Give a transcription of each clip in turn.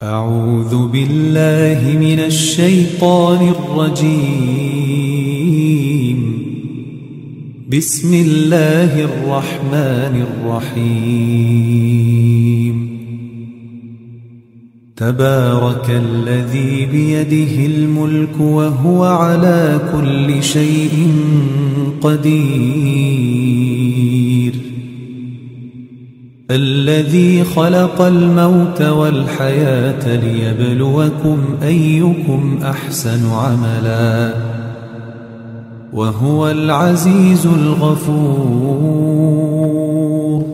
أعوذ بالله من الشيطان الرجيم. بسم الله الرحمن الرحيم. تبارك الذي بيده الملك وهو على كل شيء قدير. الذي خلق الموت والحياة ليبلوكم أيكم أحسن عملا وهو العزيز الغفور.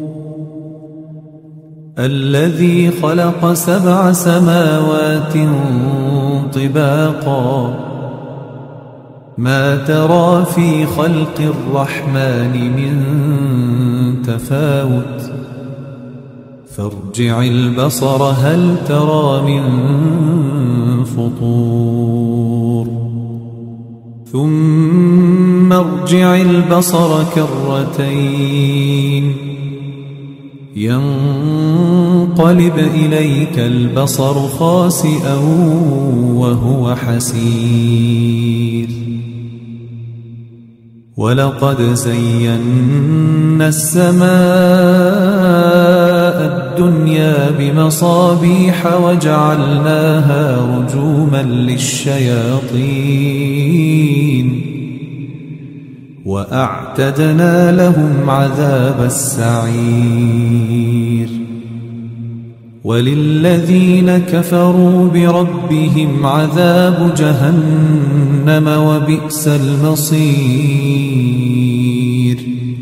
الذي خلق 7 سماوات طباقا ما ترى في خلق الرحمن من تفاوت فارجع البصر هل ترى من فطور ثم ارجع البصر كرتين ينقلب إليك البصر خاسئا وهو حسير. ولقد زينا السماء الدنيا بمصابيح وجعلناها رجوما للشياطين وأعتدنا لهم عذاب السعير. وللذين كفروا بربهم عذاب جهنم وبئس المصير.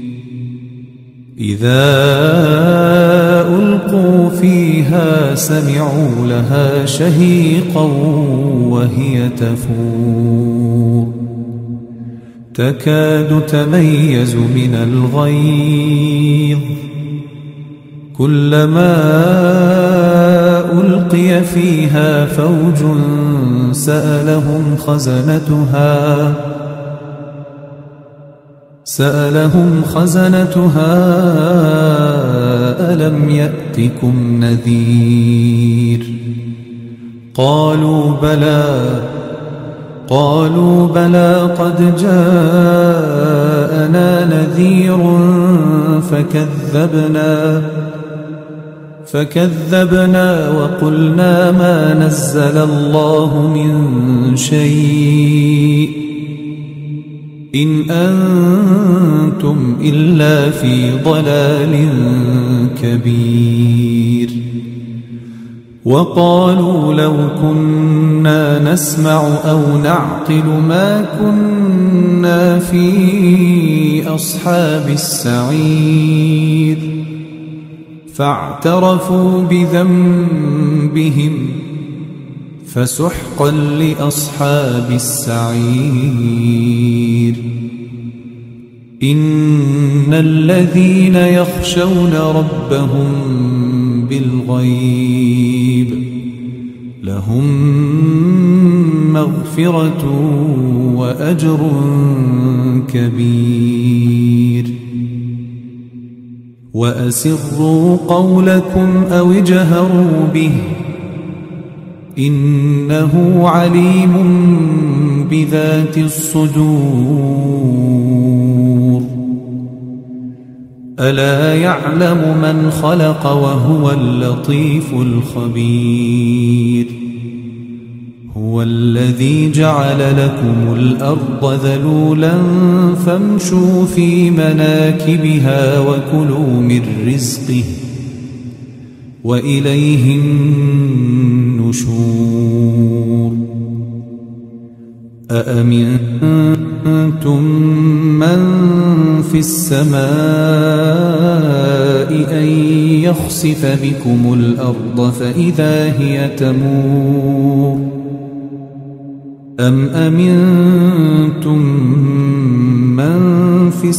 إذا ألقوا فيها سمعوا لها شهيقا وهي تفور تكاد تميز من الغيظ كلما ألقي فيها فوج سألهم خزنتها ألم يأتكم نذير قالوا بلى قد جاءنا نذير فكذبنا وقلنا ما نزل الله من شيء إن أنتم إلا في ضلال كبير. وقالوا لو كنا نسمع أو نعقل ما كنا في أصحاب السعير فاعترفوا بذنبهم فسحقا لأصحاب السعير. إن الذين يخشون ربهم بالغيب لهم مغفرة وأجر كبير. وأسروا قولكم أو اجهروا به إنه عليم بذات الصدور. ألا يعلم من خلق وهو اللطيف الخبير. هو الذي جعل لكم الأرض ذلولا فامشوا في مناكبها وكلوا من رزقه وإليه النشور. أأمنتم من في السماء أن يخسف بكم الأرض فإذا هي تمور أم أمنتم من في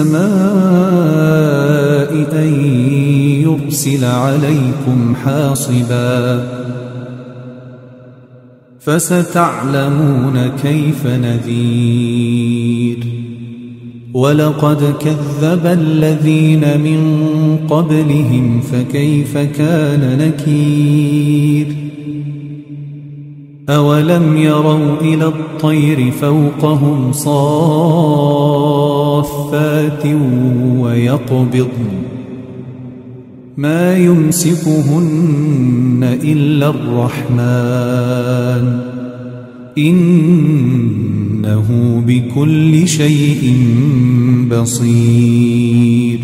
السماء أن يرسل عليكم حاصبا فستعلمون كيف نذير. ولقد كذب الذين من قبلهم فكيف كان نكير أولم يروا إلى الطير فوقهم صافات ويقبضن ما يمسكهن إلا الرحمن إنه بكل شيء بصير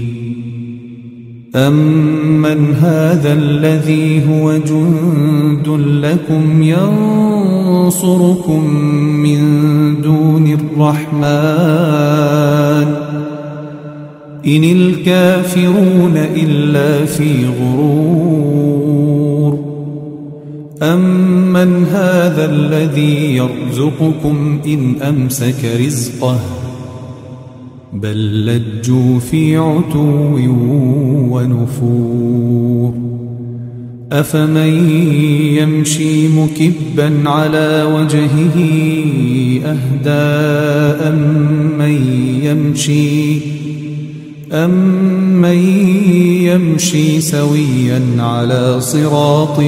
أمن هذا الذي هو جند لكم ينصركم من دون الرحمن إن الكافرون إلا في غرور أمن هذا الذي يرزقكم إن أمسك رزقه بل لجوا في عتو ونفور أفمن يمشي مكبا على وجهه أهدى أمن يمشي سويا على صراط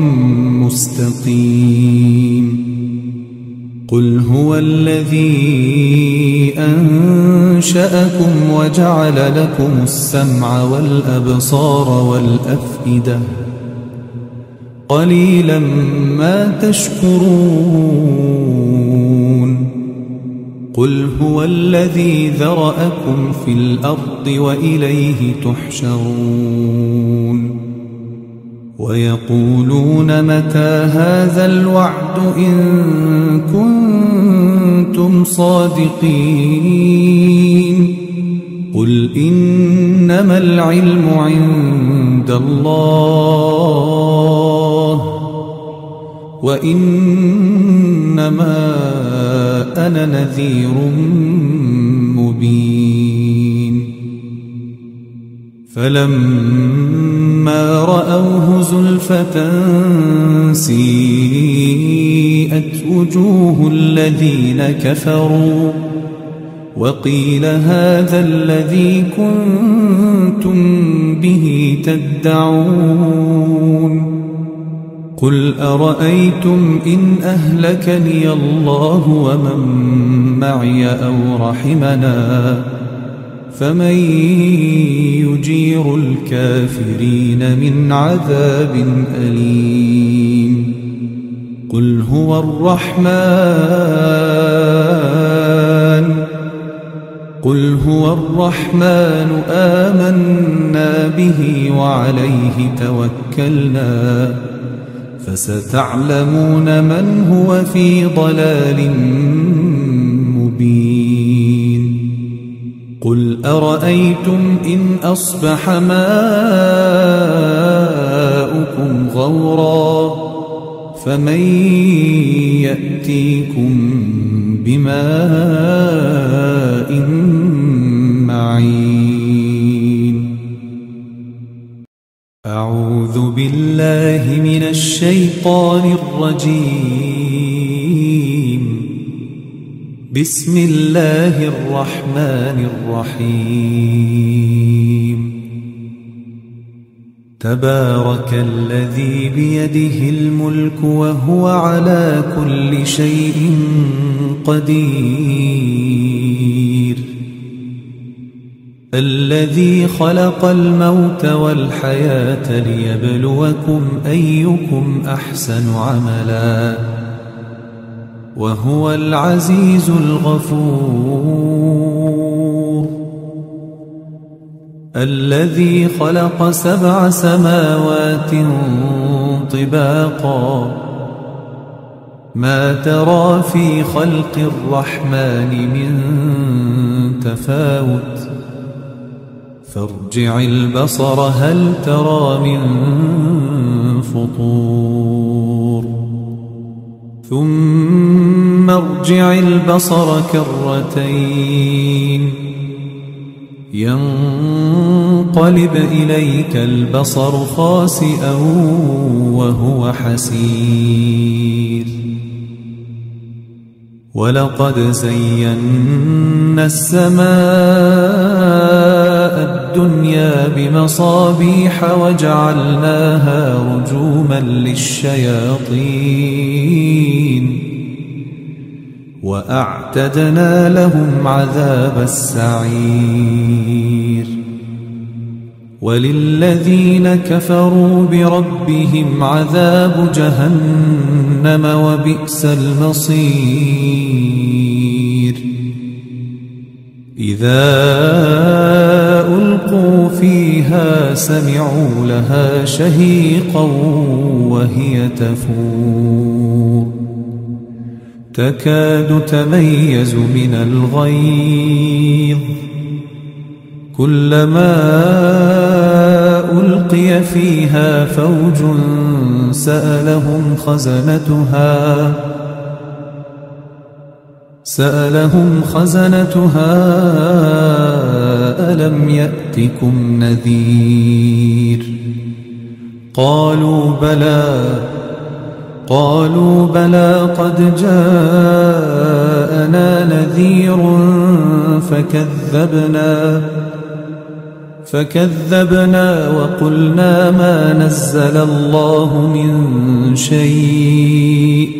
مستقيم قل هو الذي أنشأكم وجعل لكم السمع والأبصار والأفئدة قليلا ما تشكرون قل هو الذي ذرأكم في الأرض وإليه تحشرون ويقولون متى هذا الوعد إن كنتم صادقين قل إنما العلم عند الله وإنما أنا نذير مبين فلما رأوه زلفة سيئت وجوه الذين كفروا وقيل هذا الذي كنتم به تدعون قل أرأيتم إن أهلكني الله ومن معي أو رحمنا فمن يجير الكافرين من عذاب أليم قل هو الرحمن آمنا به وعليه توكلنا فستعلمون من هو في ضلال مبين قل أرأيتم إن أصبح ماؤكم غورا فمن يأتيكم بماء معين أعوذ بالله من الشيطان الرجيم بسم الله الرحمن الرحيم تبارك الذي بيده الملك وهو على كل شيء قدير الذي خلق الموت والحياة ليبلوكم أيكم أحسن عملا وهو العزيز الغفور الذي خلق 7 سماوات طباقا ما ترى في خلق الرحمن من تفاوت فارجع البصر هل ترى من فطور ثم ارجع البصر كرتين ينقلب إليك البصر خاسئا وهو حسير ولقد زينا السماء الدنيا بمصابيح وجعلناها رجوما للشياطين وأعتدنا لهم عذاب السعير وللذين كفروا بربهم عذاب جهنم وبئس المصير إذا ألقوا فيها سمعوا لها شهيقا وهي تفور تكاد تميز من الغيظ كلما ألقي فيها فوج سألهم خزنتها ألم يأتكم نذير قالوا بلى قد جاءنا نذير فكذبنا وقلنا ما نزل الله من شيء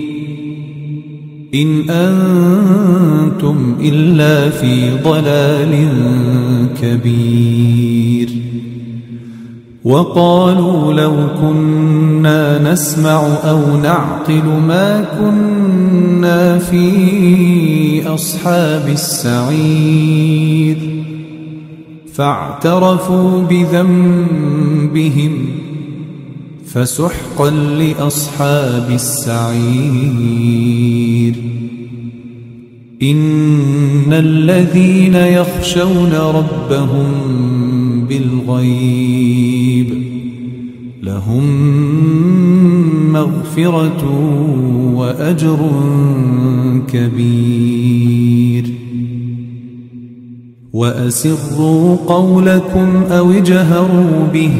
إن أنتم إلا في ضلال كبير وقالوا لو كنا نسمع أو نعقل ما كنا في أصحاب السعير فاعترفوا بذنبهم فسحقا لأصحاب السعير إن الذين يخشون ربهم بالغيب لهم مغفرة وأجر كبير وأسروا قولكم أو اجهروا به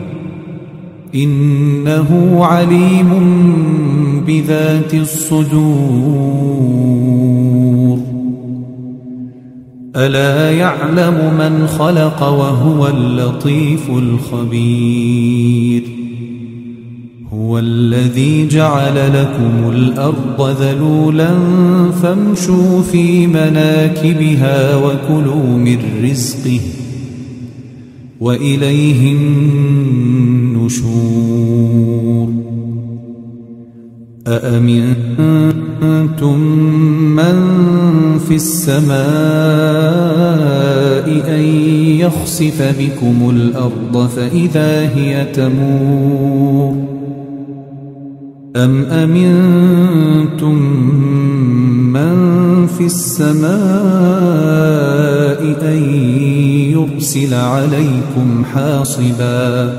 إنه عليم بذات الصدور ألا يعلم من خلق وهو اللطيف الخبير هو الذي جعل لكم الأرض ذلولا فامشوا في مناكبها وكلوا من رزقه وإليه النشور أأمنتم من في السماء أن يخسف بكم الأرض فإذا هي تمور أم أمنتم من في السماء أن يرسل عليكم حاصبا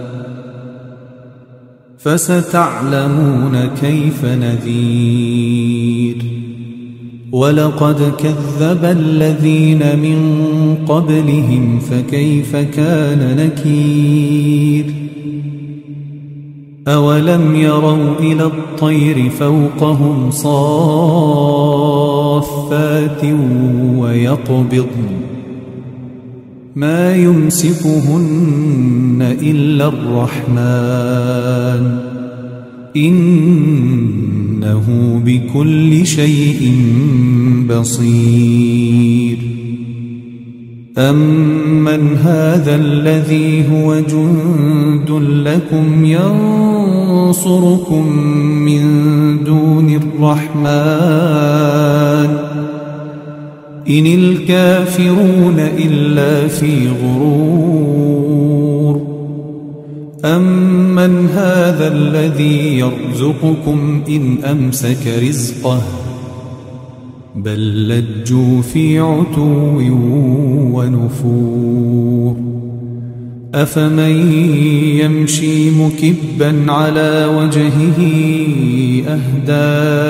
فستعلمون كيف نذير ولقد كذب الذين من قبلهم فكيف كان نكير أولم يروا إلى الطير فوقهم صافات ويقبضن ما يمسكهن إلا الرحمن إنه بكل شيء بصير أمن هذا الذي هو جند لكم ينصركم من دون الرحمن إن الكافرون إلا في غرور أمن هذا الذي يرزقكم إن أمسك رزقه بل لجوا في عتو ونفور أفمن يمشي مكبا على وجهه أهدى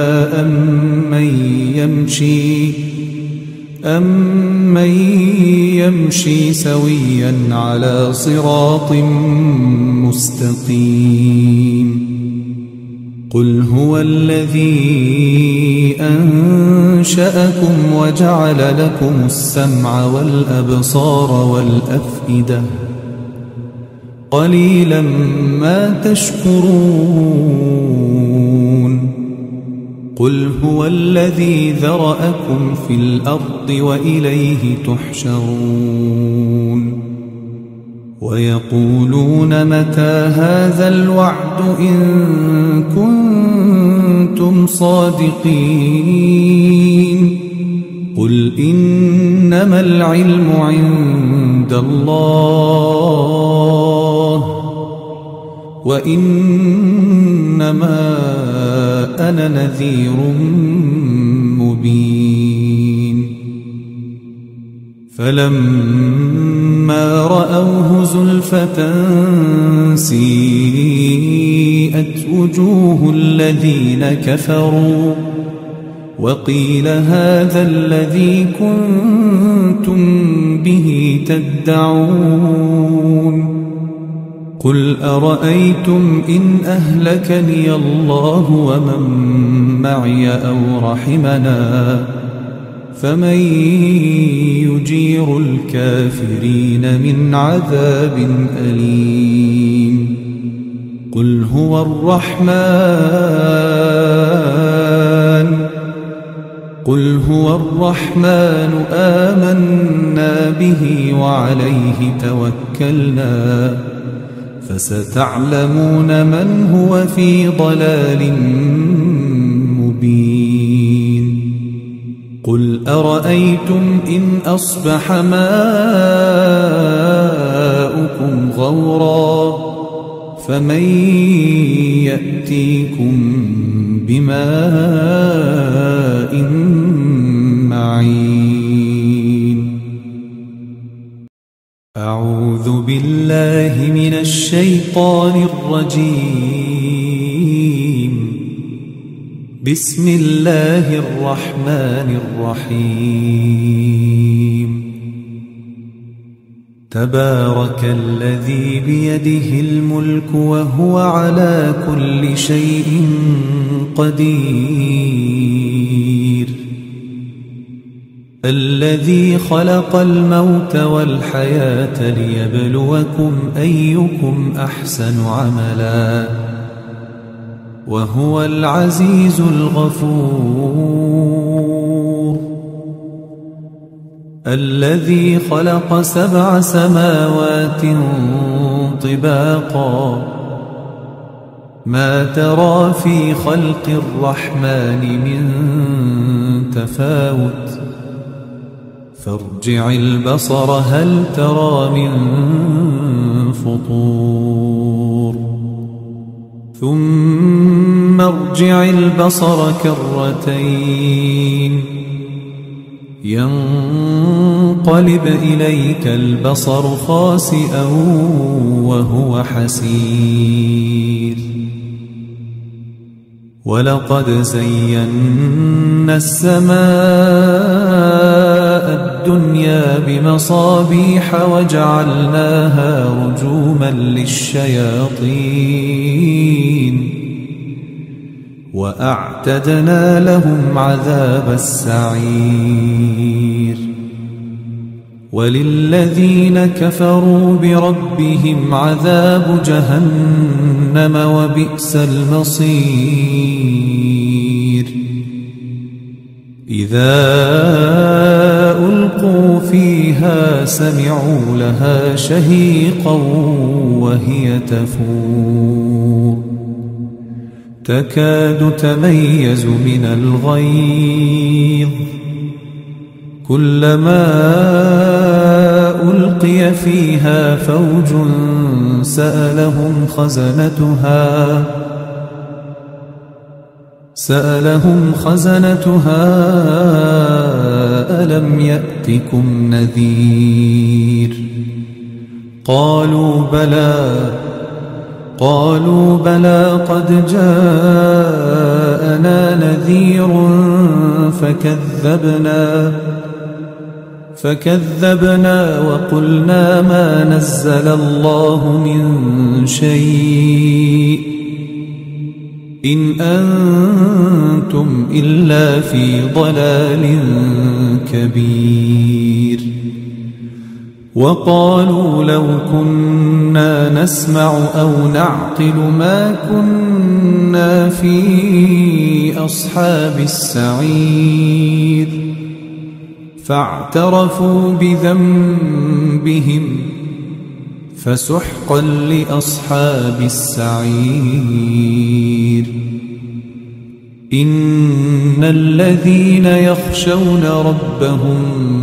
أمن يمشي سويا على صراط مستقيم قل هو الذي أنشأكم وجعل لكم السمع والأبصار والأفئدة قليلا ما تشكرون قل هو الذي ذرأكم في الأرض وإليه تحشرون ويقولون متى هذا الوعد إن كنتم صادقين قل إنما العلم عند الله وإنما أنا نذير مبين فلما رأوه زلفة سيئت وجوه الذين كفروا وقيل هذا الذي كنتم به تدعون قل أرأيتم إن أهلكني الله ومن معي أو رحمنا فمن يجير الكافرين من عذاب أليم قل هو الرحمن آمنا به وعليه توكلنا فستعلمون من هو في ضلال مبين قل أرأيتم إن أصبح ماؤكم غورا فمن يأتيكم بماء معين أعوذ بالله من الشيطان الرجيم بسم الله الرحمن الرحيم تبارك الذي بيده الملك وهو على كل شيء قدير الذي خلق الموت والحياة ليبلوكم أيكم أحسن عملا وهو العزيز الغفور الذي خلق 7 سماوات طباقا ما ترى في خلق الرحمن من تفاوت فارجع البصر هل ترى من فطور ثم ارجع البصر كرتين ينقلب إليك البصر خاسئا وهو حسير ولقد زينا السماء الدنيا بمصابيح وجعلناها رجوما للشياطين وأعتدنا لهم عذاب السعير وللذين كفروا بربهم عذاب جهنم وبئس المصير إذا ألقوا فيها سمعوا لها شهيقا وهي تفور تكاد تميز من الغيظ كلما ألقي فيها فوج سألهم خزنتها ألم يأتكم نذير قالوا بلى قد جاءنا نذير فكذبنا وقلنا ما نزل الله من شيء إن أنتم إلا في ضلال كبير وقالوا لو كنا نسمع أو نعقل ما كنا في أصحاب السعير فاعترفوا بذنبهم فسحقا لأصحاب السعير إن الذين يخشون ربهم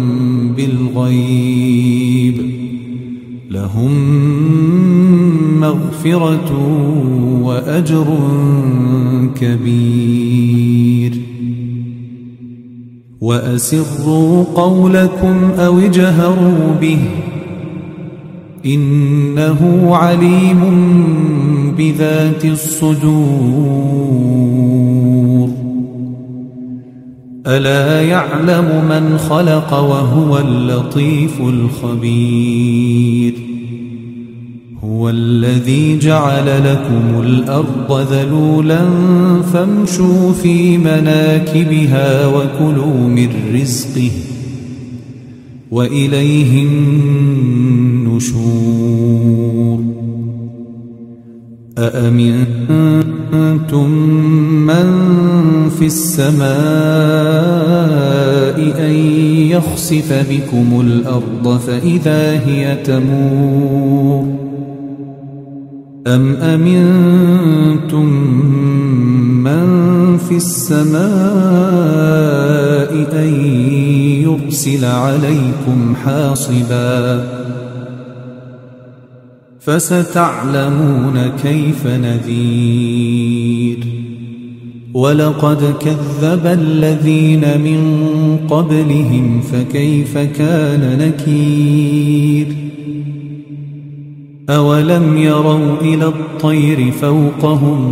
بالغيب لهم مغفرة وأجر كبير وأسروا قولكم أو اجهروا به إنه عليم بذات الصدور ألا يعلم من خلق وهو اللطيف الخبير هو الذي جعل لكم الأرض ذلولا فامشوا في مناكبها وكلوا من رزقه وإليه النشور أأمنتم من في السماء أن يخسف بكم الأرض فإذا هي تمور أم أمنتم من في السماء أن يرسل عليكم حاصبا فستعلمون كيف نذير ولقد كذب الذين من قبلهم فكيف كان نكير أولم يروا إلى الطير فوقهم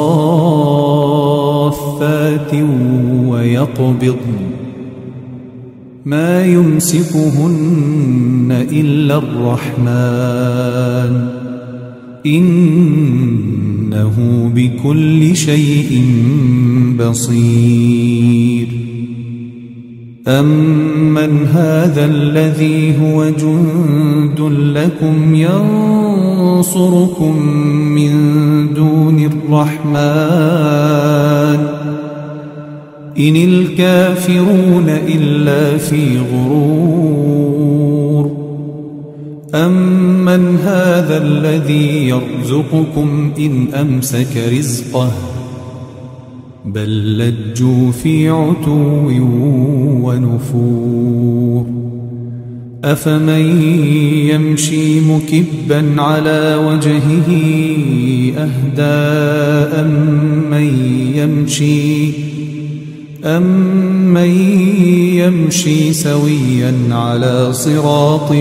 صافات ويقبضن ما يمسكهن إلا الرحمن إنه بكل شيء بصير أمن هذا الذي هو جند لكم ينصركم من دون الرحمن إن الكافرون إلا في غرور أمن هذا الذي يرزقكم إن أمسك رزقه بل لجوا في عتو ونفور أفمن يمشي مكبا على وجهه أهدى أمن يمشي سويا على صراط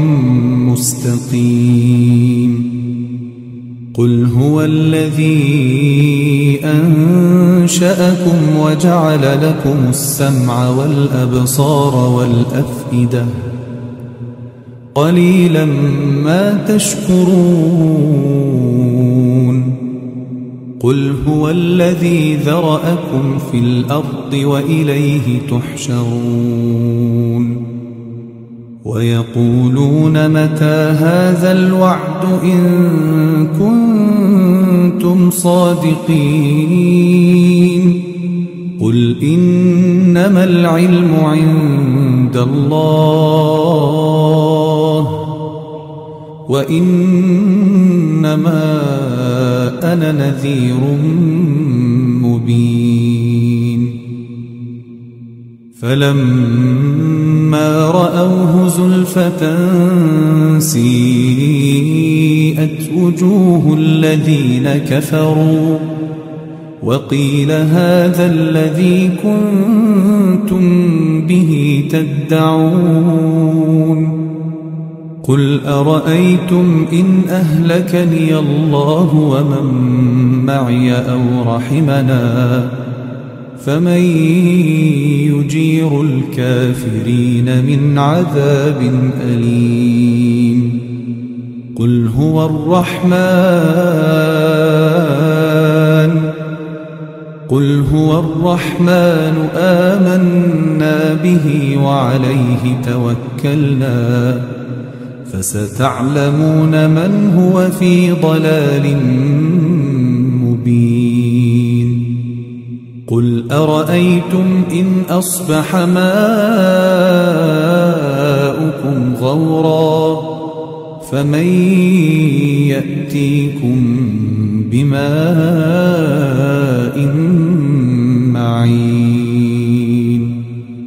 مستقيم قل هو الذي أنشأكم وجعل لكم السمع والأبصار والأفئدة قليلا ما تشكرون قل هو الذي ذرأكم في الأرض وإليه تحشرون ويقولون متى هذا الوعد إن كنتم صادقين قل إنما العلم عند الله وإنما أنا نذير مبين فلما رأوه زلفة سيئت وجوه الذين كفروا وقيل هذا الذي كنتم به تدعون قل أرأيتم إن أهلكني الله ومن معي أو رحمنا فمن يجير الكافرين من عذاب أليم قل هو الرحمن قل هو الرحمن آمنا به وعليه توكلنا فستعلمون من هو في ضلال مبين قل أرأيتم إن أصبح ماؤكم غورا فمن يأتيكم بماء معين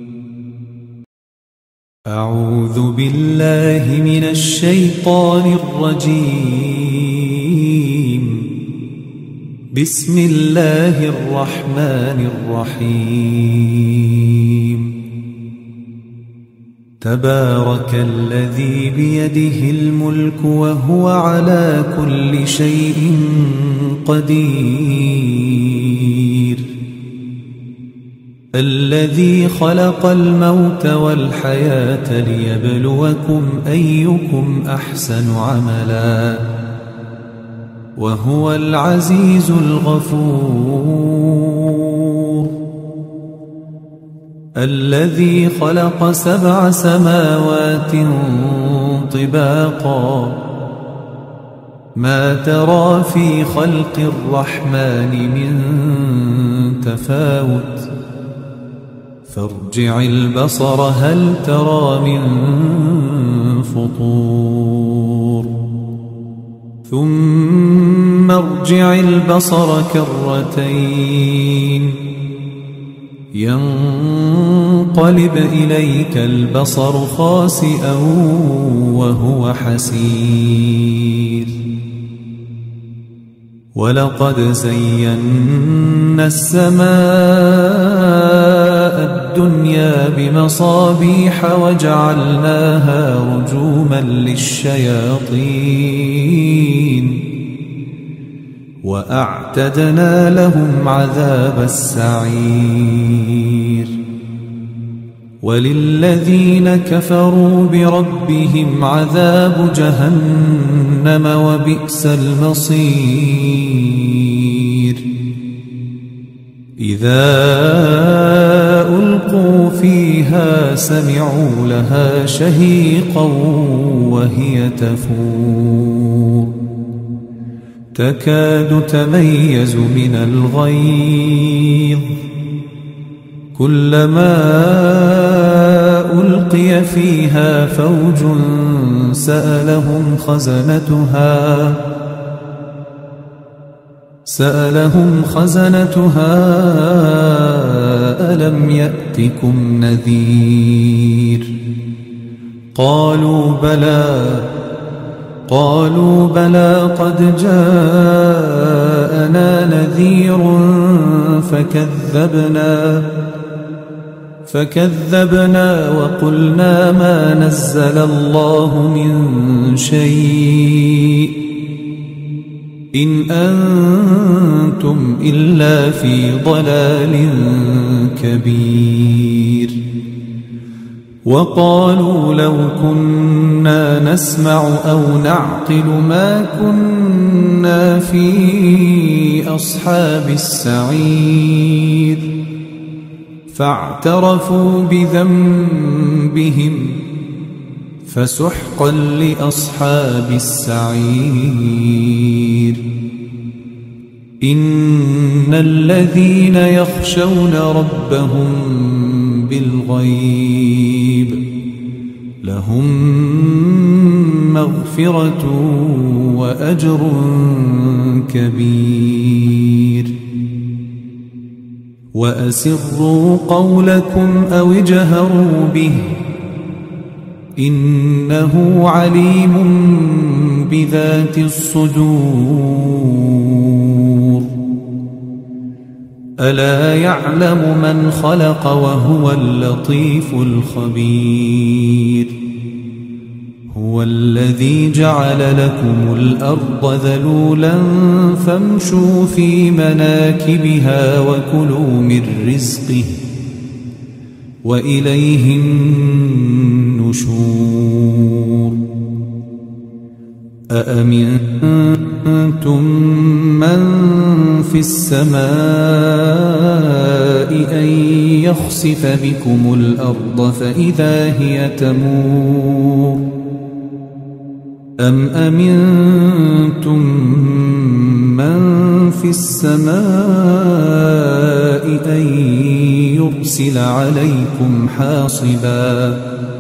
أعوذ بالله من الشيطان الرجيم بسم الله الرحمن الرحيم تبارك الذي بيده الملك وهو على كل شيء قدير الذي خلق الموت والحياة ليبلوكم أيكم أحسن عملا وهو العزيز الغفور الذي خلق 7 سماوات طباقا ما ترى في خلق الرحمن من تفاوت فارجع البصر هل ترى من فطور ثم ارجع البصر كرتين ينقلب إليك البصر خاسئا وهو حسير ولقد زينا السماء الدنيا بمصابيح وجعلناها رجوما للشياطين وأعتدنا لهم عذاب السعير وللذين كفروا بربهم عذاب جهنم وبئس المصير إذا ألقوا فيها سمعوا لها شهيقا وهي تفور تكاد تميز من الغيظ كلما ألقي فيها فوج سألهم خزنتها ألم يأتكم نذير قالوا بلى قد جاءنا نذير فكذبنا وقلنا ما نزل الله من شيء إن أنتم إلا في ضلال كبير وقالوا لو كنا نسمع أو نعقل ما كنا في أصحاب السعير فاعترفوا بذنبهم فسحقا لأصحاب السعير إن الذين يخشون ربهم بالغيب لهم مغفرة وأجر كبير وأسروا قولكم أو اجهروا به إنه عليم بذات الصدور ألا يعلم من خلق وهو اللطيف الخبير هو الذي جعل لكم الأرض ذلولا فامشوا في مناكبها وكلوا من رزقه وإليه النشور أأمنتم من في السماء أن يخسف بكم الأرض فإذا هي تمور أم أمنتم من في السماء أن يرسل عليكم حاصبا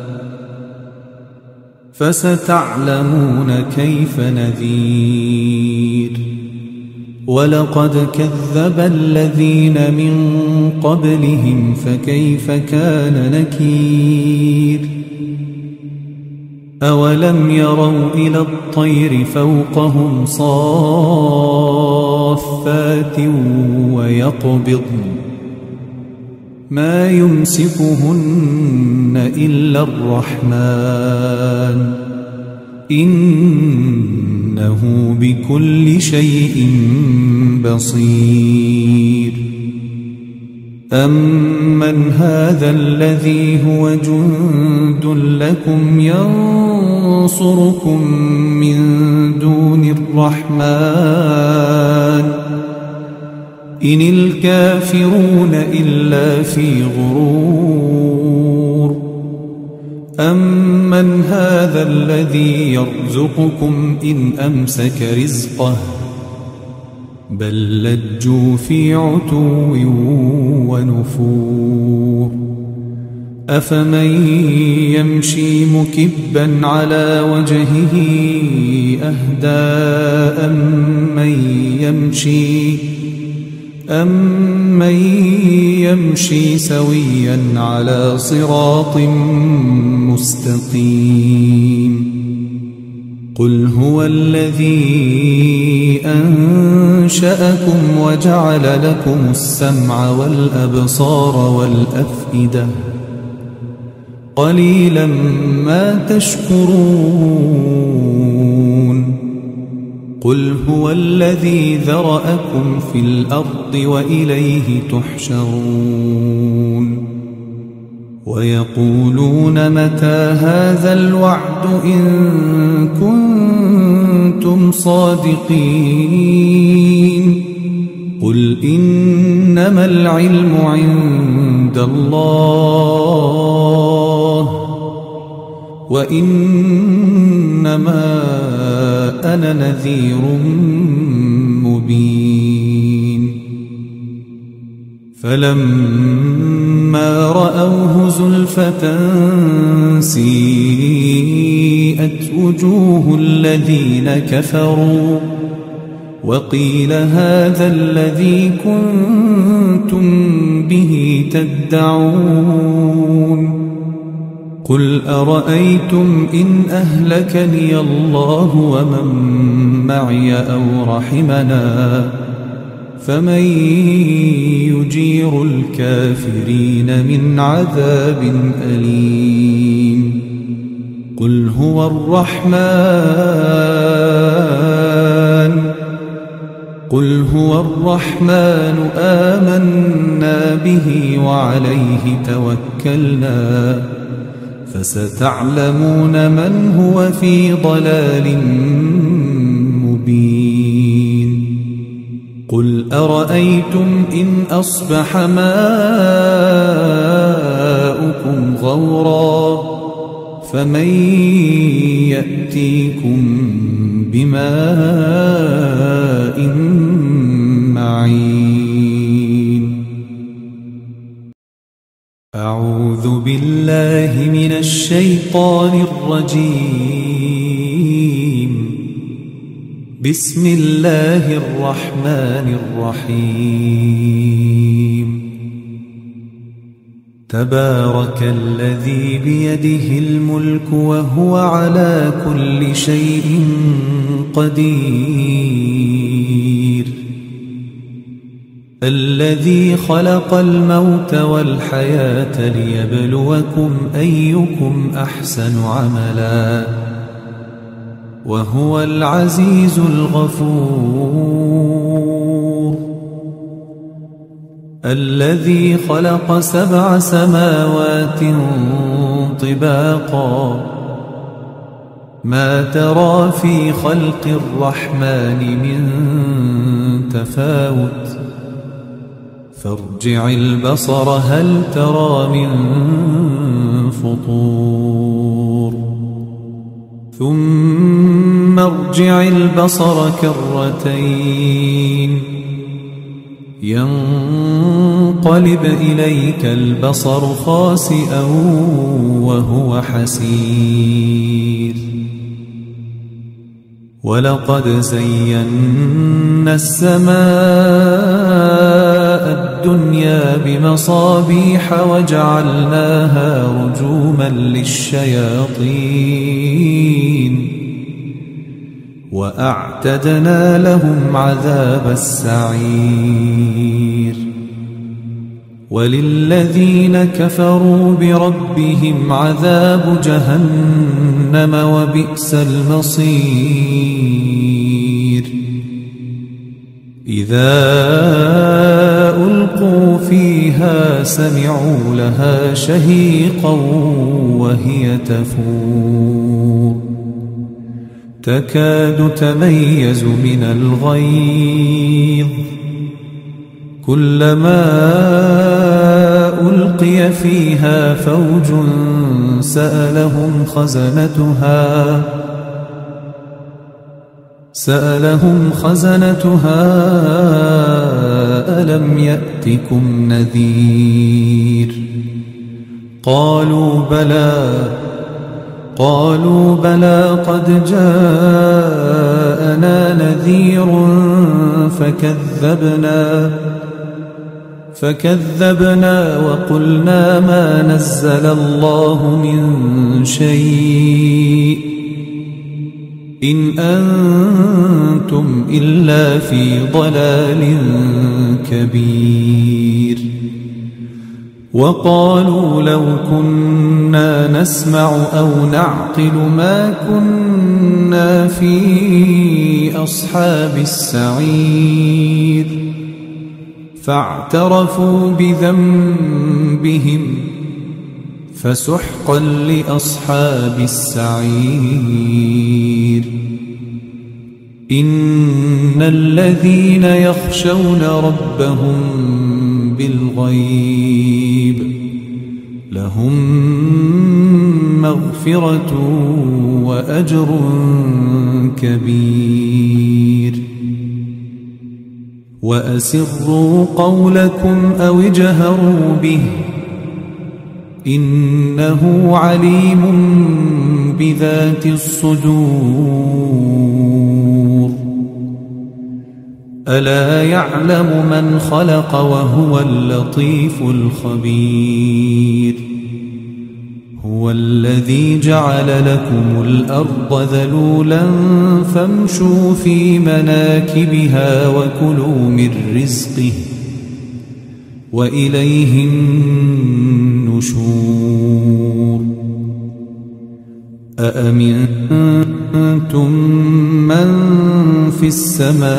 فستعلمون كيف نذير ولقد كذب الذين من قبلهم فكيف كان نكير أولم يروا إلى الطير فوقهم صافات ويقبضن ما يمسكهن إلا الرحمن إنه بكل شيء بصير أمن هذا الذي هو جند لكم ينصركم من دون الرحمن إن الكافرون إلا في غرور أمن هذا الذي يرزقكم إن أمسك رزقه بل لجوا في عتو ونفور أفمن يمشي مكبا على وجهه أهدى أمن يمشي سويا على صراط مستقيم قل هو الذي أنشأكم وجعل لكم السمع والأبصار والأفئدة قليلا ما تشكرون قل هو الذي ذرأكم في الأرض وإليه تحشرون ويقولون متى هذا الوعد إن كنتم صادقين قل إنما العلم عند الله وإنما أنا نذير مبين فلما رأوه زلفة سيئت وجوه الذين كفروا وقيل هذا الذي كنتم به تدعون قل أرأيتم إن أهلكني الله ومن معي أو رحمنا فمن يجير الكافرين من عذاب أليم قل هو الرحمن آمنا به وعليه توكلنا فستعلمون من هو في ضلال مبين قل أرأيتم إن أصبح ماؤكم غورا فمن يأتيكم بماء معين أعوذ بالله من الشيطان الرجيم بسم الله الرحمن الرحيم تبارك الذي بيده الملك وهو على كل شيء قدير الذي خلق الموت والحياة ليبلوكم أيكم أحسن عملا وهو العزيز الغفور الذي خلق 7 سماوات طباقا ما ترى في خلق الرحمن من تفاوت فارجع البصر هل ترى من فطور ثم ارجع البصر كرتين ينقلب إليك البصر خاسئا وهو حسير ولقد زينا السماء الدنيا بمصابيح وجعلناها رجوما للشياطين وأعتدنا لهم عذاب السعير وللذين كفروا بربهم عذاب جهنم وبئس المصير إذا ألقوا فيها سمعوا لها شهيقا وهي تفور تكاد تميز من الغيظ كلما ألقي فيها فوج سألهم خزنتها ألم يأتكم نذير قالوا بلى قد جاءنا نذير فكذبنا وقلنا ما نزل الله من شيء إن أنتم إلا في ضلال كبير وقالوا لو كنا نسمع أو نعقل ما كنا في أصحاب السعير فاعترفوا بذنبهم فسحقا لأصحاب السعير إن الذين يخشون ربهم بالغيب لهم مغفرة وأجر كبير وأسروا قولكم أو اجهروا به إنه عليم بذات الصدور ألا يعلم من خلق وهو اللطيف الخبير هو الذي جعل لكم الأرض ذلولا فامشوا في مناكبها وكلوا من رزقه وإليه النشور أأمنتم من في السماء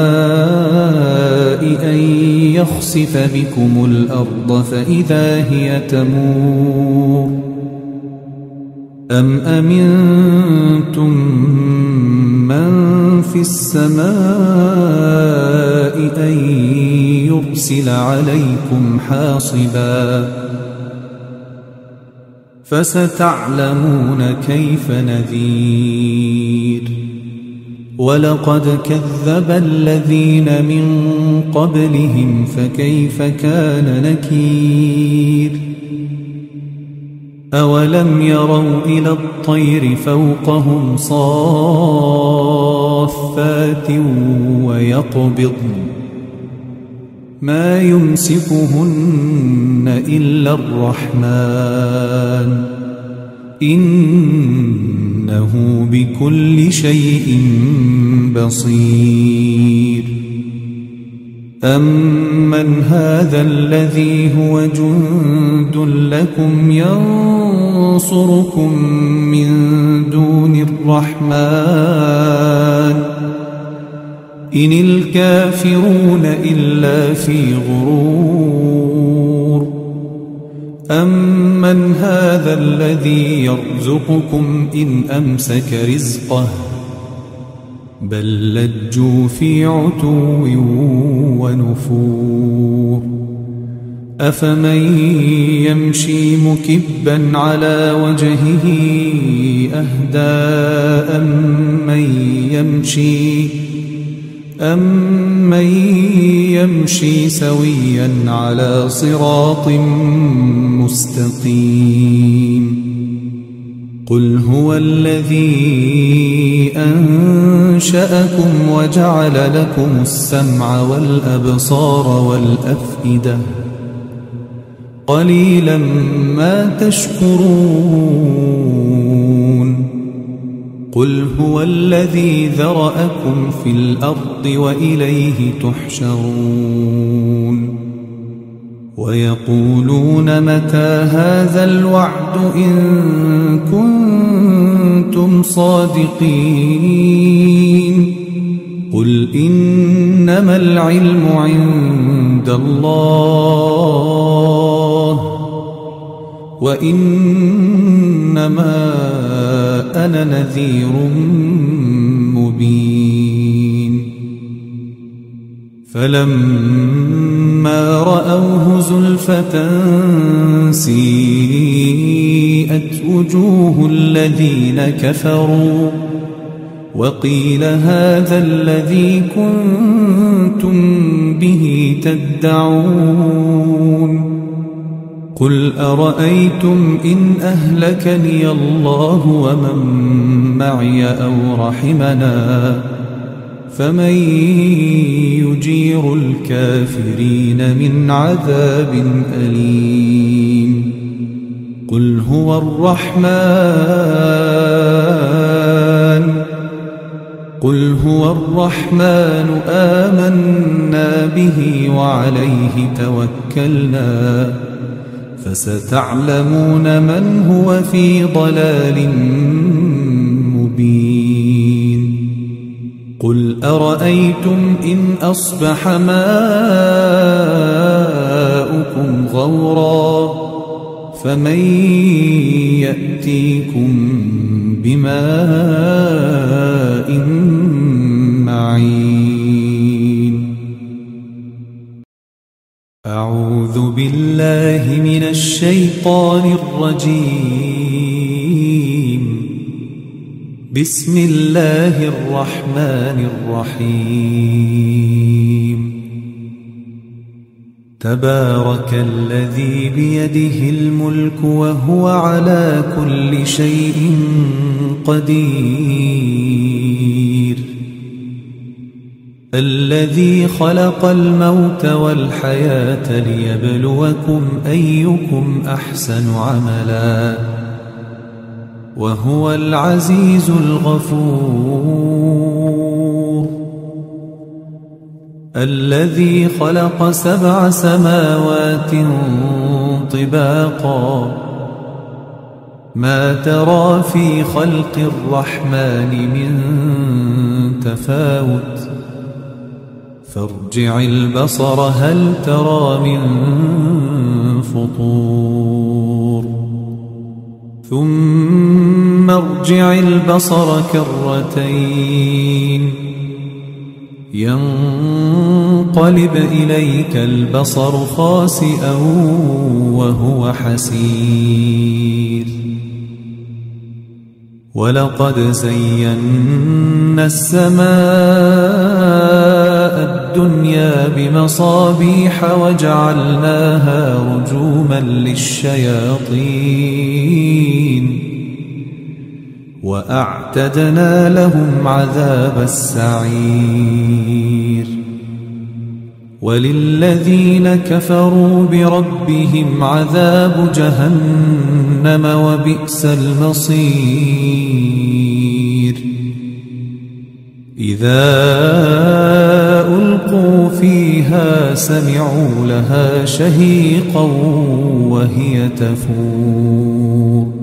أن يخسف بكم الأرض فإذا هي تمور أم أمنتم من في السماء أن يرسل عليكم حاصبا فستعلمون كيف نذير ولقد كذب الذين من قبلهم فكيف كان نكير أولم يروا إلى الطير فوقهم صافات ويقبضن ما يمسكهن إلا الرحمن إنه بكل شيء بصير أمن هذا الذي هو جند لكم ينصركم من دون الرحمن إن الكافرون إلا في غرور أمن هذا الذي يرزقكم إن أمسك رزقه بل لجوا في عتو ونفور أفمن يمشي مكبا على وجهه أهدى أمن يمشي سويا على صراط مستقيم قل هو الذي أنشأكم وجعل لكم السمع والأبصار والأفئدة قليلا ما تشكرون قل هو الذي ذرأكم في الأرض وإليه تحشرون ويقولون متى هذا الوعد إن كنتم صادقين قل إنما العلم عند الله وإنما أنا نذير مبين فلما رأوه زلفة سيئت وجوه الذين كفروا وقيل هذا الذي كنتم به تدعون قل أرأيتم إن أهلكني الله ومن معي أو رحمنا فمن يجير الكافرين من عذاب أليم قل هو الرحمن آمنا به وعليه توكلنا فستعلمون من هو في ضلال مبين قل أرأيتم إن أصبح ماؤكم غورا فمن يأتيكم بماء معين أعوذ بالله من الشيطان الرجيم بسم الله الرحمن الرحيم تبارك الذي بيده الملك وهو على كل شيء قدير الذي خلق الموت والحياة ليبلوكم أيكم أحسن عملا وهو العزيز الغفور الذي خلق 7 سماوات طباقا ما ترى في خلق الرحمن من تفاوت فارجع البصر هل ترى من فطور ثم ارجع البصر كرتين ينقلب إليك البصر خاسئا وهو حسير ولقد زينا السماء الدنيا بمصابيح وجعلناها رجوما للشياطين وأعتدنا لهم عذاب السعير وللذين كفروا بربهم عذاب جهنم وبئس المصير إذا ألقوا فيها سمعوا لها شهيقا وهي تفور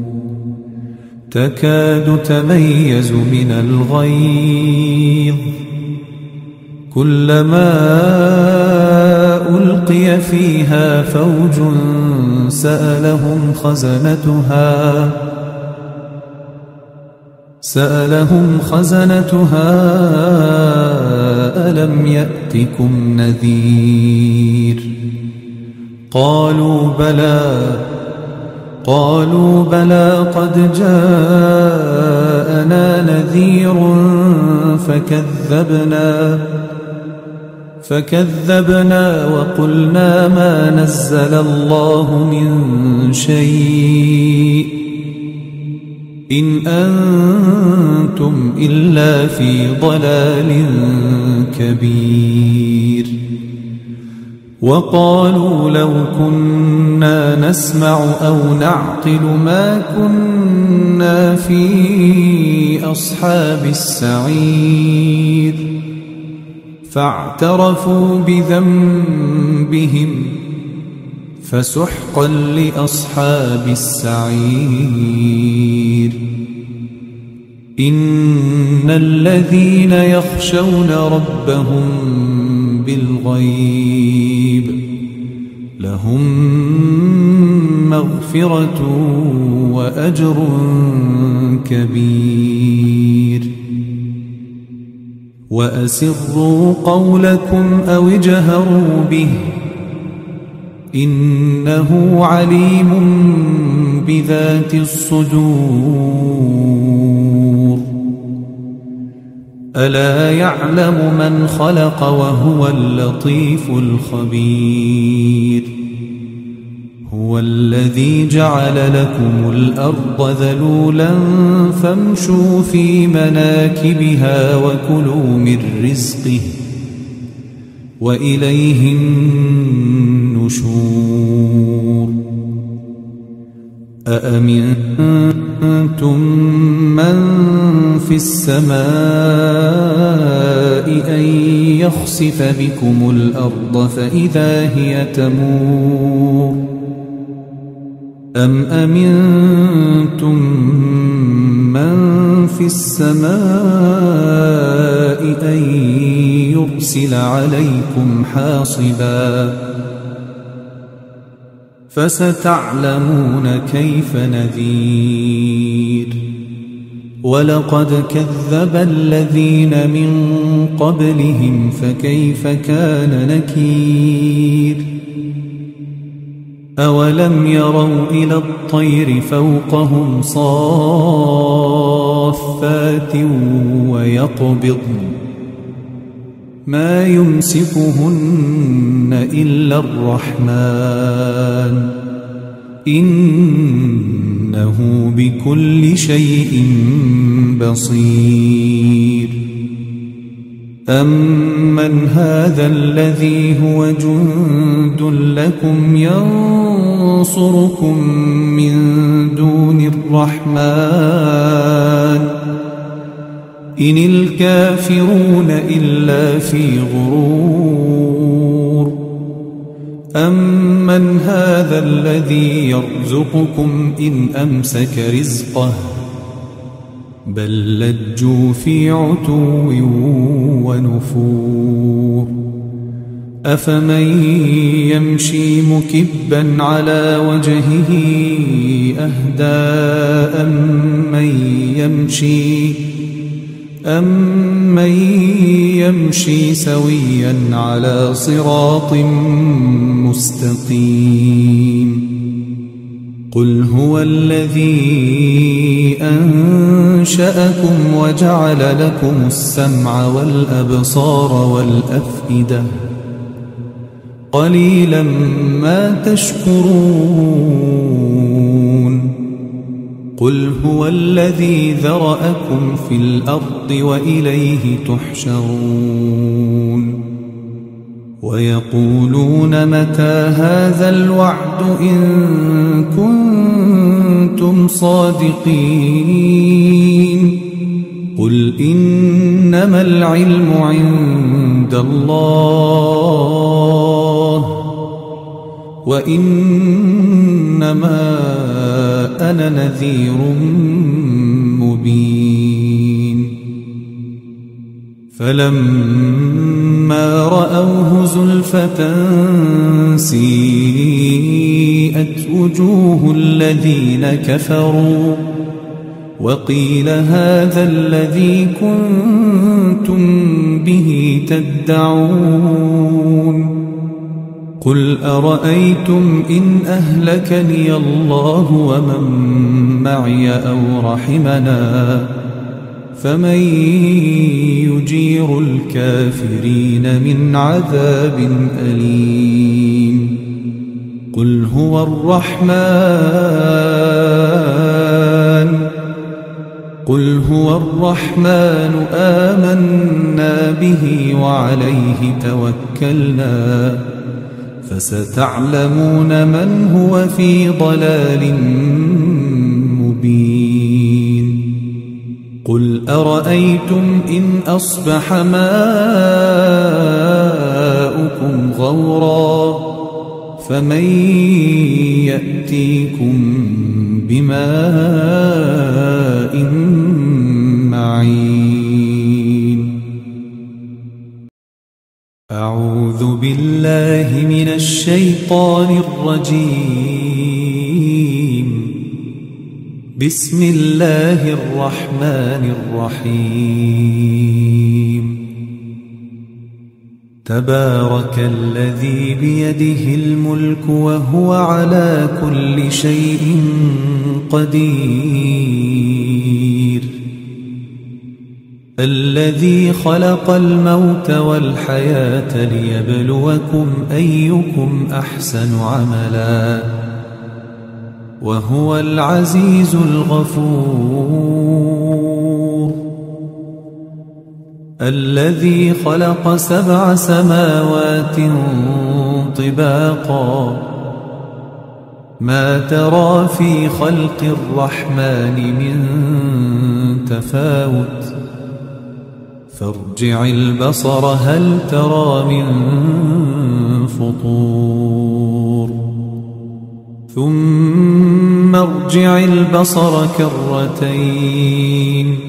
تكاد تميز من الغيظ كلما ألقي فيها فوج سألهم خزنتها ألم يأتكم نذير قالوا بلى قد جاءنا نذير فكذبنا وقلنا ما نزل الله من شيء إن أنتم إلا في ضلال كبير. وقالوا لو كنا نسمع أو نعقل ما كنا في أصحاب السعير فاعترفوا بذنبهم فسحقا لأصحاب السعير. إن الذين يخشون ربهم بالغيب لهم مغفرة وأجر كبير. وأسروا قولكم أو اجهروا به إنه عليم بذات الصدور. ألا يعلم من خلق وهو اللطيف الخبير. هو الذي جعل لكم الأرض ذلولا فامشوا في مناكبها وكلوا من رزقه وإليه النشور. أأمنتم من في السماء أن يخسف بكم الأرض فإذا هي تمور أم أمنتم من في السماء أن يرسل عليكم حاصبا فستعلمون كيف نذير. ولقد كذب الذين من قبلهم فكيف كان نكير. أولم يروا إلى الطير فوقهم صافات ويقبضن ما يمسكهن إلا الرحمن إنه بكل شيء بصير. أمن هذا الذي هو جند لكم ينصركم من دون الرحمن إن الكافرون إلا في غرور. أمن هذا الذي يرزقكم إن أمسك رزقه بل لجوا في عتو ونفور. أفمن يمشي مكبا على وجهه أهدى أمن يمشي سويا على صراط مستقيم. قل هو الذي أنشأكم وجعل لكم السمع والأبصار والأفئدة قليلا ما تشكرون. قل هو الذي ذرأكم في الأرض وإليه تحشرون. ويقولون متى هذا الوعد إن كنتم صادقين. قل إنما العلم عند الله وإنما أنا نذير مبين. فلما رأوه زلفة سيئت وجوه الذين كفروا وقيل هذا الذي كنتم به تدعون. قل أرأيتم إن أهلكني الله ومن معي أو رحمنا فمن يجير الكافرين من عذاب أليم قل هو الرحمن آمنا به وعليه توكلنا فستعلمون من هو في ضلال مبين قل أرأيتم إن أصبح ماؤكم غورا فمن يأتيكم بماء معين أعوذ بالله من الشيطان الرجيم بسم الله الرحمن الرحيم تبارك الذي بيده الملك وهو على كل شيء قدير الذي خلق الموت والحياة ليبلوكم أيكم أحسن عملا وهو العزيز الغفور الذي خلق 7 سماوات طباقا ما ترى في خلق الرحمن من تفاوت فارجع البصر هل ترى من فطور ثم ارجع البصر كرتين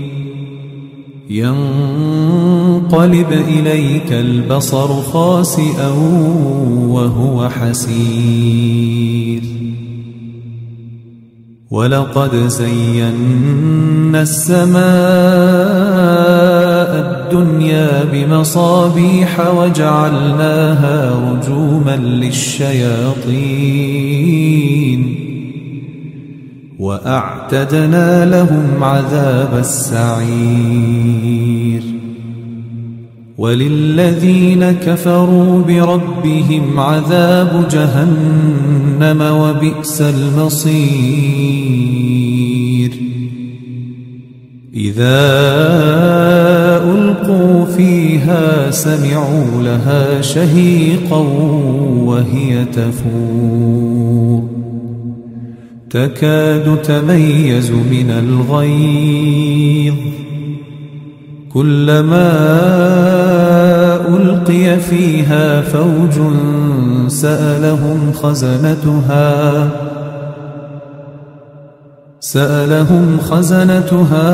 ينقلب إليك البصر خاسئا وهو حسير ولقد زينا السماء الدنيا بمصابيح وجعلناها رجوما للشياطين وأعتدنا لهم عذاب السعير وللذين كفروا بربهم عذاب جهنم وبئس المصير إذا ألقوا فيها سمعوا لها شهيقا وهي تفور تكاد تميز من الغيظ كلما ألقي فيها فوج سألهم خزنتها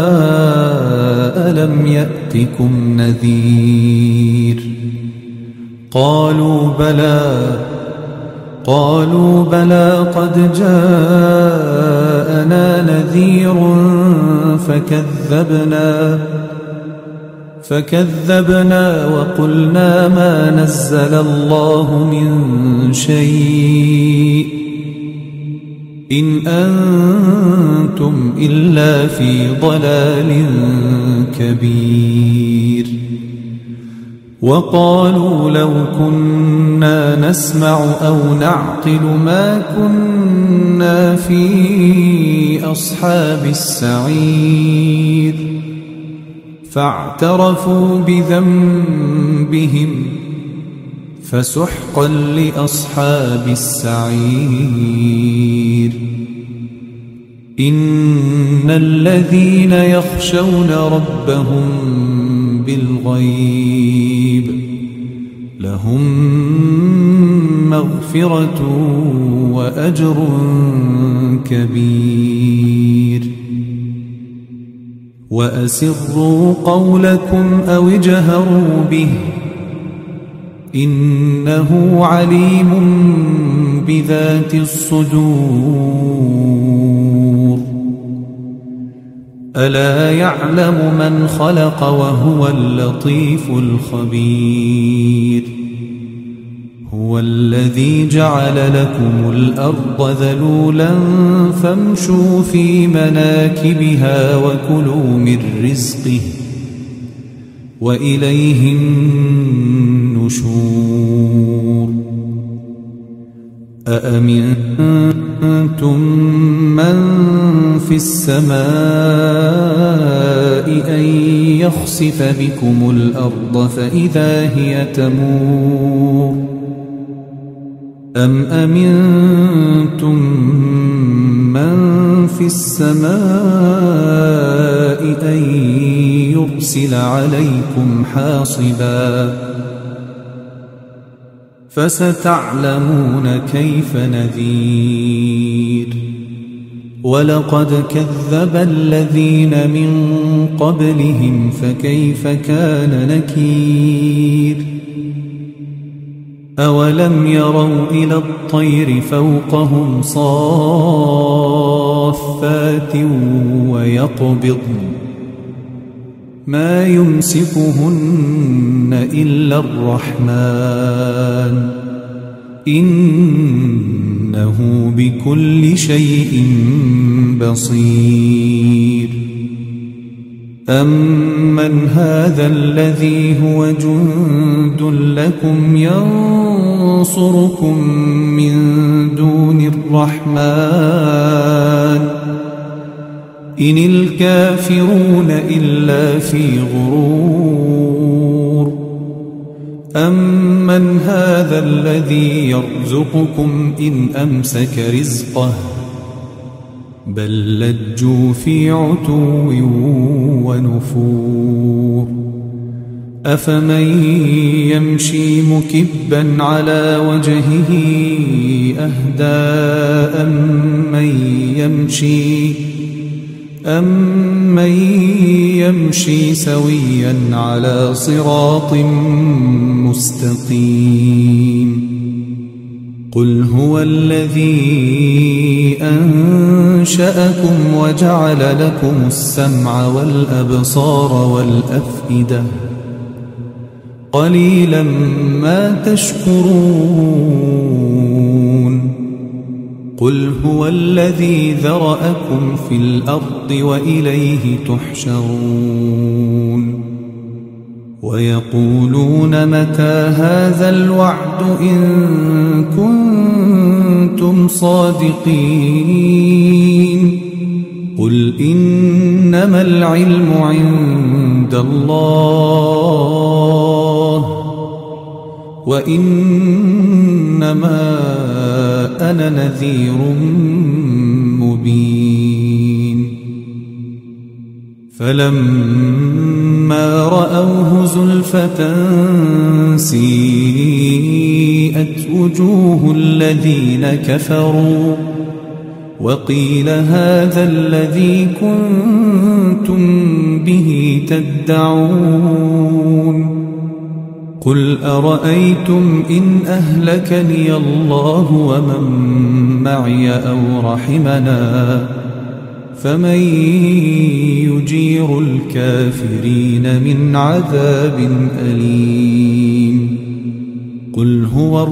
ألم يأتكم نذير قالوا بلى قد جاءنا نذير فكذبنا وقلنا ما نزل الله من شيء إن أنتم إلا في ضلال كبير وقالوا لو كنا نسمع أو نعقل ما كنا في أصحاب السعير فاعترفوا بذنبهم فسحقا لأصحاب السعير إن الذين يخشون ربهم بالغيب لهم مغفرة وأجر كبير وأسروا قولكم أو اجهروا به إنه عليم بذات الصدور ألا يعلم من خلق وهو اللطيف الخبير هو الذي جعل لكم الأرض ذلولا فامشوا في مناكبها وكلوا من رزقه وإليه النشور أأمنتم من في السماء أن يخسف بكم الأرض فإذا هي تمور أم أمنتم من في السماء أن يرسل عليكم حاصبا فستعلمون كيف نذير ولقد كذب الذين من قبلهم فكيف كان نكير أولم يروا إلى الطير فوقهم صافات ويقبضن ما يمسكهن إلا الرحمن إنه بكل شيء بصير أمن هذا الذي هو جند لكم ينصركم من دون الرحمن إن الكافرون إلا في غرور أمن هذا الذي يرزقكم إن أمسك رزقه بل لجوا في عتو ونفور أفمن يمشي مكبا على وجهه أهدى أمن يمشي سويا على صراط مستقيم قل هو الذي أنشأكم وجعل لكم السمع والأبصار والأفئدة قليلا ما تشكرون قل هو الذي ذرأكم في الأرض وإليه تحشرون ويقولون متى هذا الوعد إن كنتم صادقين قل إنما العلم عند الله وإنما أنا نذير مبين فلما رأوه زلفة سيئت وجوه الذين كفروا وقيل هذا الذي كنتم به تدعون قل أرأيتم إن أهلكني الله ومن معي أو رحمنا فمن يجير الكافرين من عذاب أليم قل هو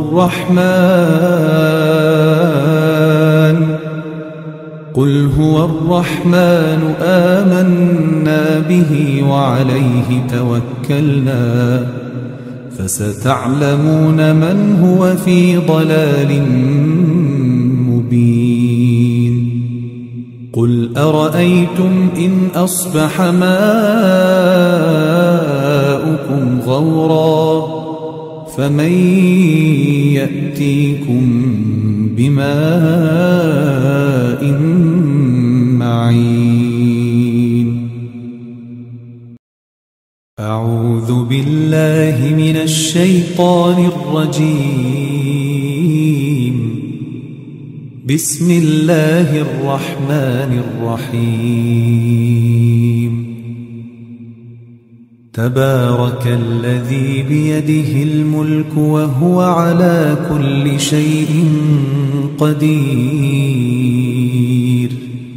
الرحمن آمنا به وعليه توكلنا فستعلمون من هو في ضلال مبين قل أرأيتم إن أصبح ماؤكم غورا فمن يأتيكم بماء معين أعوذ بالله من الشيطان الرجيم بسم الله الرحمن الرحيم تبارك الذي بيده الملك وهو على كل شيء قدير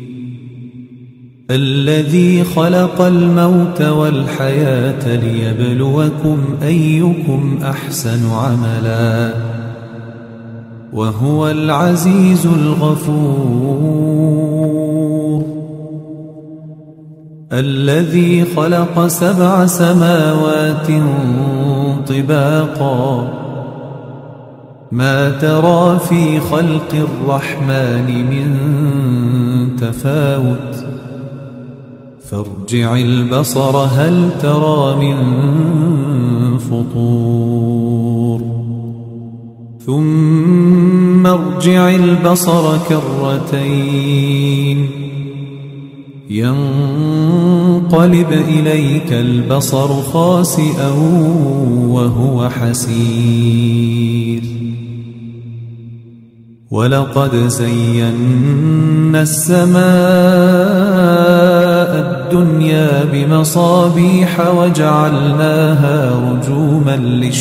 الذي خلق الموت والحياة ليبلوكم أيكم أحسن عملا وهو العزيز الغفور. الذي خلق 7 سماوات طباقا ما ترى في خلق الرحمن من تفاوت فارجع البصر هل ترى من فطور ثم ارجع البصر كرتين ينقلب إليك البصر خاسئا وهو حسير. ولقد زينا السماء الدنيا بمصابيح وجعلناها رجوما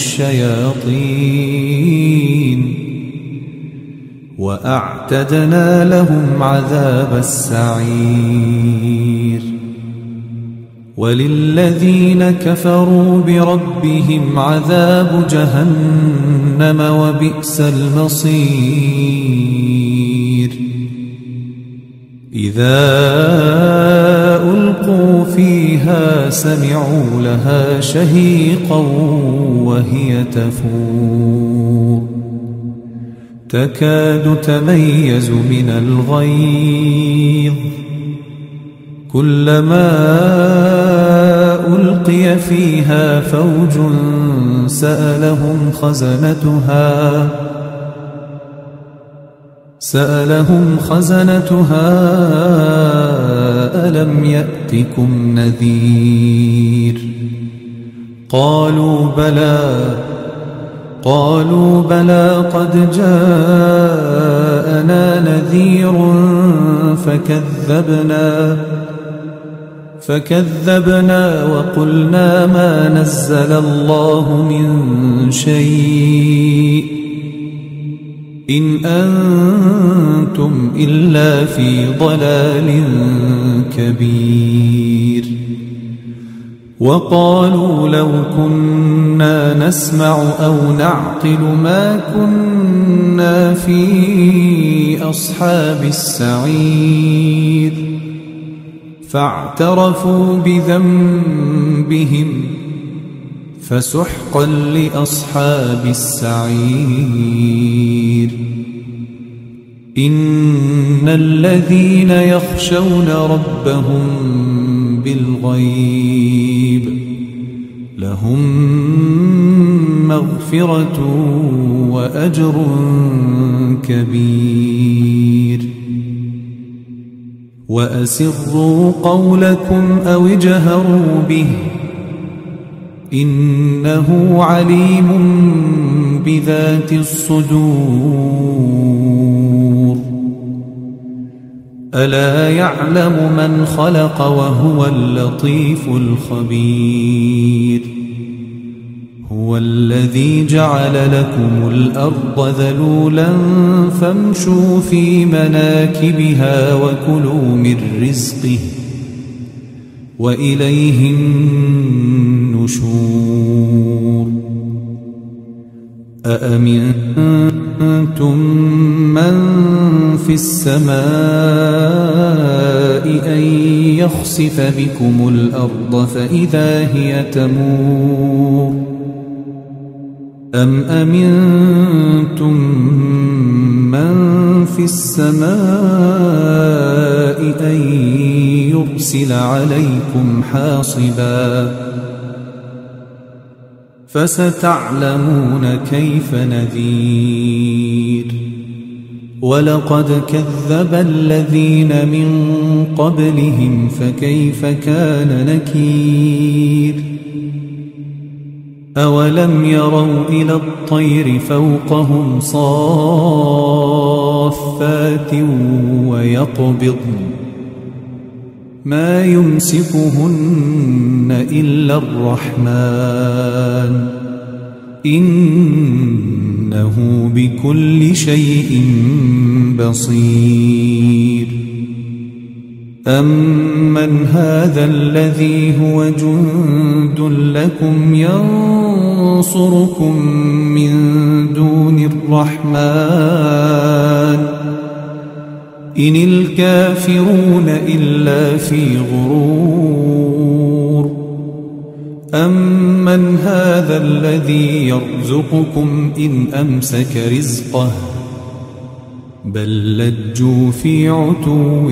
للشياطين وأعتدنا لهم عذاب السعير. وللذين كفروا بربهم عذاب جهنم وبئس المصير. إذا ألقوا فيها سمعوا لها شهيقا وهي تفور تكاد تميز من الغيظ كلما ألقي فيها فوج سألهم خزنتها ألم يأتكم نذير قالوا بلى قد جاءنا نذير فكذبنا وقلنا ما نزل الله من شيء إن أنتم إلا في ضلال كبير. وقالوا لو كنا نسمع أو نعقل ما كنا في أصحاب السعير فاعترفوا بذنبهم فسحقا لأصحاب السعير. إن الذين يخشون ربهم بالغيب لهم مغفرة وأجر كبير. وأسروا قولكم أو اجهروا به إنه عليم بذات الصدور. ألا يعلم من خلق وهو اللطيف الخبير. هو الذي جعل لكم الأرض ذلولا فامشوا في مناكبها وكلوا من رزقه وإليه النشور. أأمنتم من في السماء أن يخسف بكم الأرض فإذا هي تمور أم أمنتم من في السماء أن يرسل عليكم حاصبا فستعلمون كيف نذير. ولقد كذب الذين من قبلهم فكيف كان نكير. أولم يروا إلى الطير فوقهم صافات ويقبضن ما يمسكهن إلا الرحمن إنه بكل شيء بصير. أَمَّنْ هَذَا الَّذِي هُوَ جُندٌ لَكُمْ يَنصُرُكُم مِّن دُونِ الرَّحْمَٰنِ إِنِ الْكَافِرُونَ إِلَّا فِي غُرُورٍ أَمَّنْ هَذَا الَّذِي يَرْزُقُكُمْ إِنْ أَمْسَكَ رِزْقَهُ بَل لَّجُّوا فِي عُتُوٍّ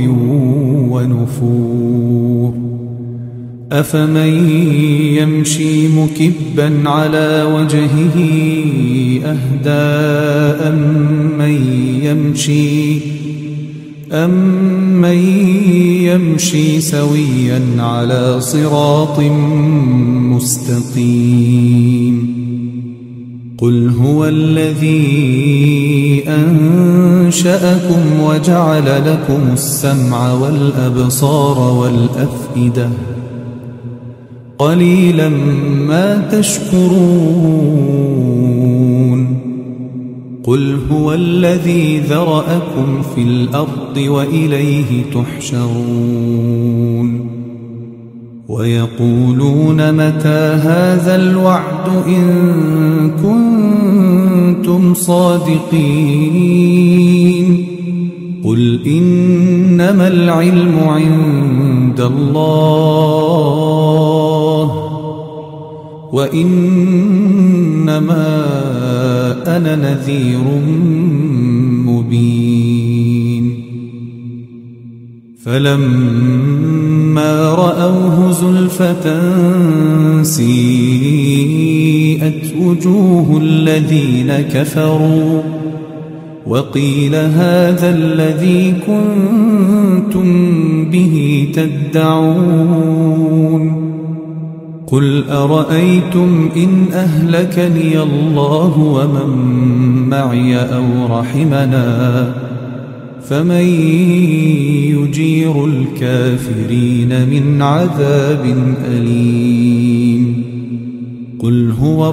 وَنُفُورٍ أَفَمَن يَمْشِي مُكِبًّا عَلَى وَجْهِهِ أَهْدَىٰ أَمَّن يَمْشِي سَوِيًّا عَلَى صِرَاطٍ مُّسْتَقِيمٍ قُلْ هُوَ الَّذِي أَنشَأَكُمْ وَجَعَلَ لَكُمُ السَّمْعَ وَالْأَبْصَارَ وَالْأَفْئِدَةَ قَلِيلًا مَا تَشْكُرُونَ قُلْ هُوَ الَّذِي ذَرَأَكُمْ فِي الْأَرْضِ وَإِلَيْهِ تُحْشَرُونَ وَيَقُولُونَ مَتَىٰ هَٰذَا الْوَعْدُ إِن كُنتُمْ صَادِقِينَ قُلْ إِنَّمَا الْعِلْمُ عِندَ اللَّهِ وَإِنَّمَا أَنَا نَذِيرٌ مُّبِينٌ فَلَمَّا رَأَوْهُ زُلْفَةً سِيئَتْ وُجُوهُ الَّذِينَ كَفَرُوا وَقِيلَ هَٰذَا الَّذِي كُنتُم بِهِ تَدَّعُونَ قُلْ أَرَأَيْتُمْ إِنْ أَهْلَكَنِيَ اللَّهُ وَمَن مَّعِيَ أَوْ رَحِمَنَا فَمَن يُجِيرُ الْكَافِرِينَ مِنْ عَذَابٍ أَلِيمٍ قُلْ هُوَ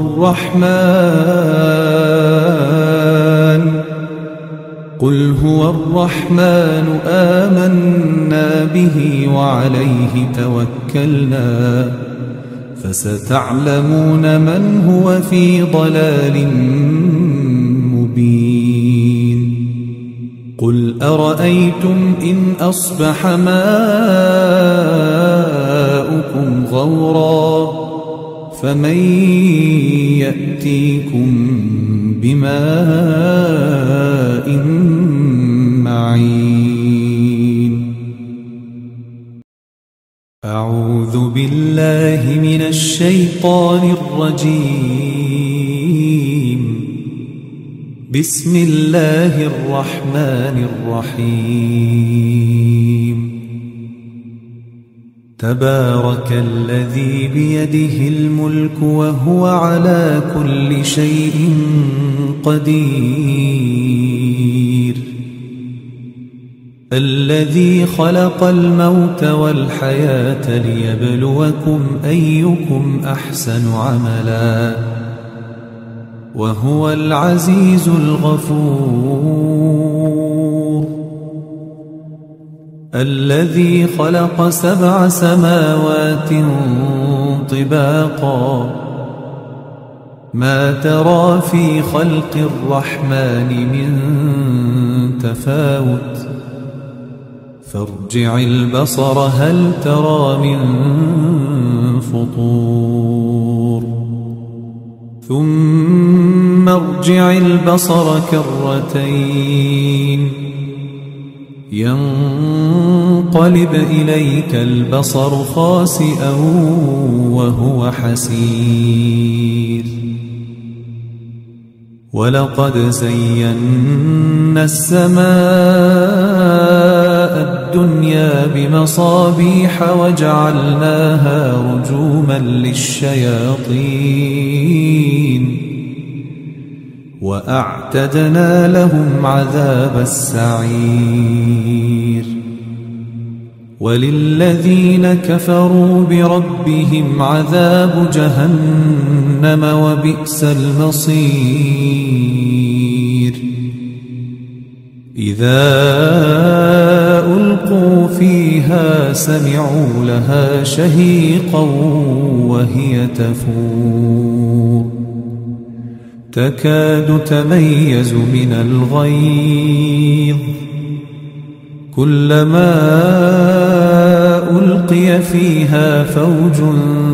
الرَّحْمَٰنُ آمَنَّا بِهِ وَعَلَيْهِ تَوَكَّلْنَا فَسَتَعْلَمُونَ مَنْ هُوَ فِي ضَلَالٍ مُّبِينٍ قُلْ أَرَأَيْتُمْ إِنْ أَصْبَحَ مَاؤُكُمْ غَوْرًا فَمَن يَأْتِيكُم بِمَاءٍ مَّعِينٍ أعوذ بالله من الشيطان الرجيم بسم الله الرحمن الرحيم تبارك الذي بيده الملك وهو على كل شيء قدير الذي خلق الموت والحياة ليبلوكم أيكم أحسن عملا وهو العزيز الغفور الذي خلق 7 سماوات طباقا ما ترى في خلق الرحمن من تفاوت فارجع البصر هل ترى من فطور ثم ارجع البصر كرتين ينقلب إليك البصر خاسئا وهو حسير ولقد زينا السماء الدنيا بمصابيح وجعلناها رجوما للشياطين وأعتدنا لهم عذاب السعير وللذين كفروا بربهم عذاب جهنم وبئس المصير إذا ألقوا فيها سمعوا لها شهيقا وهي تفور تكاد تميز من الغيظ كلما ألقي فيها فوج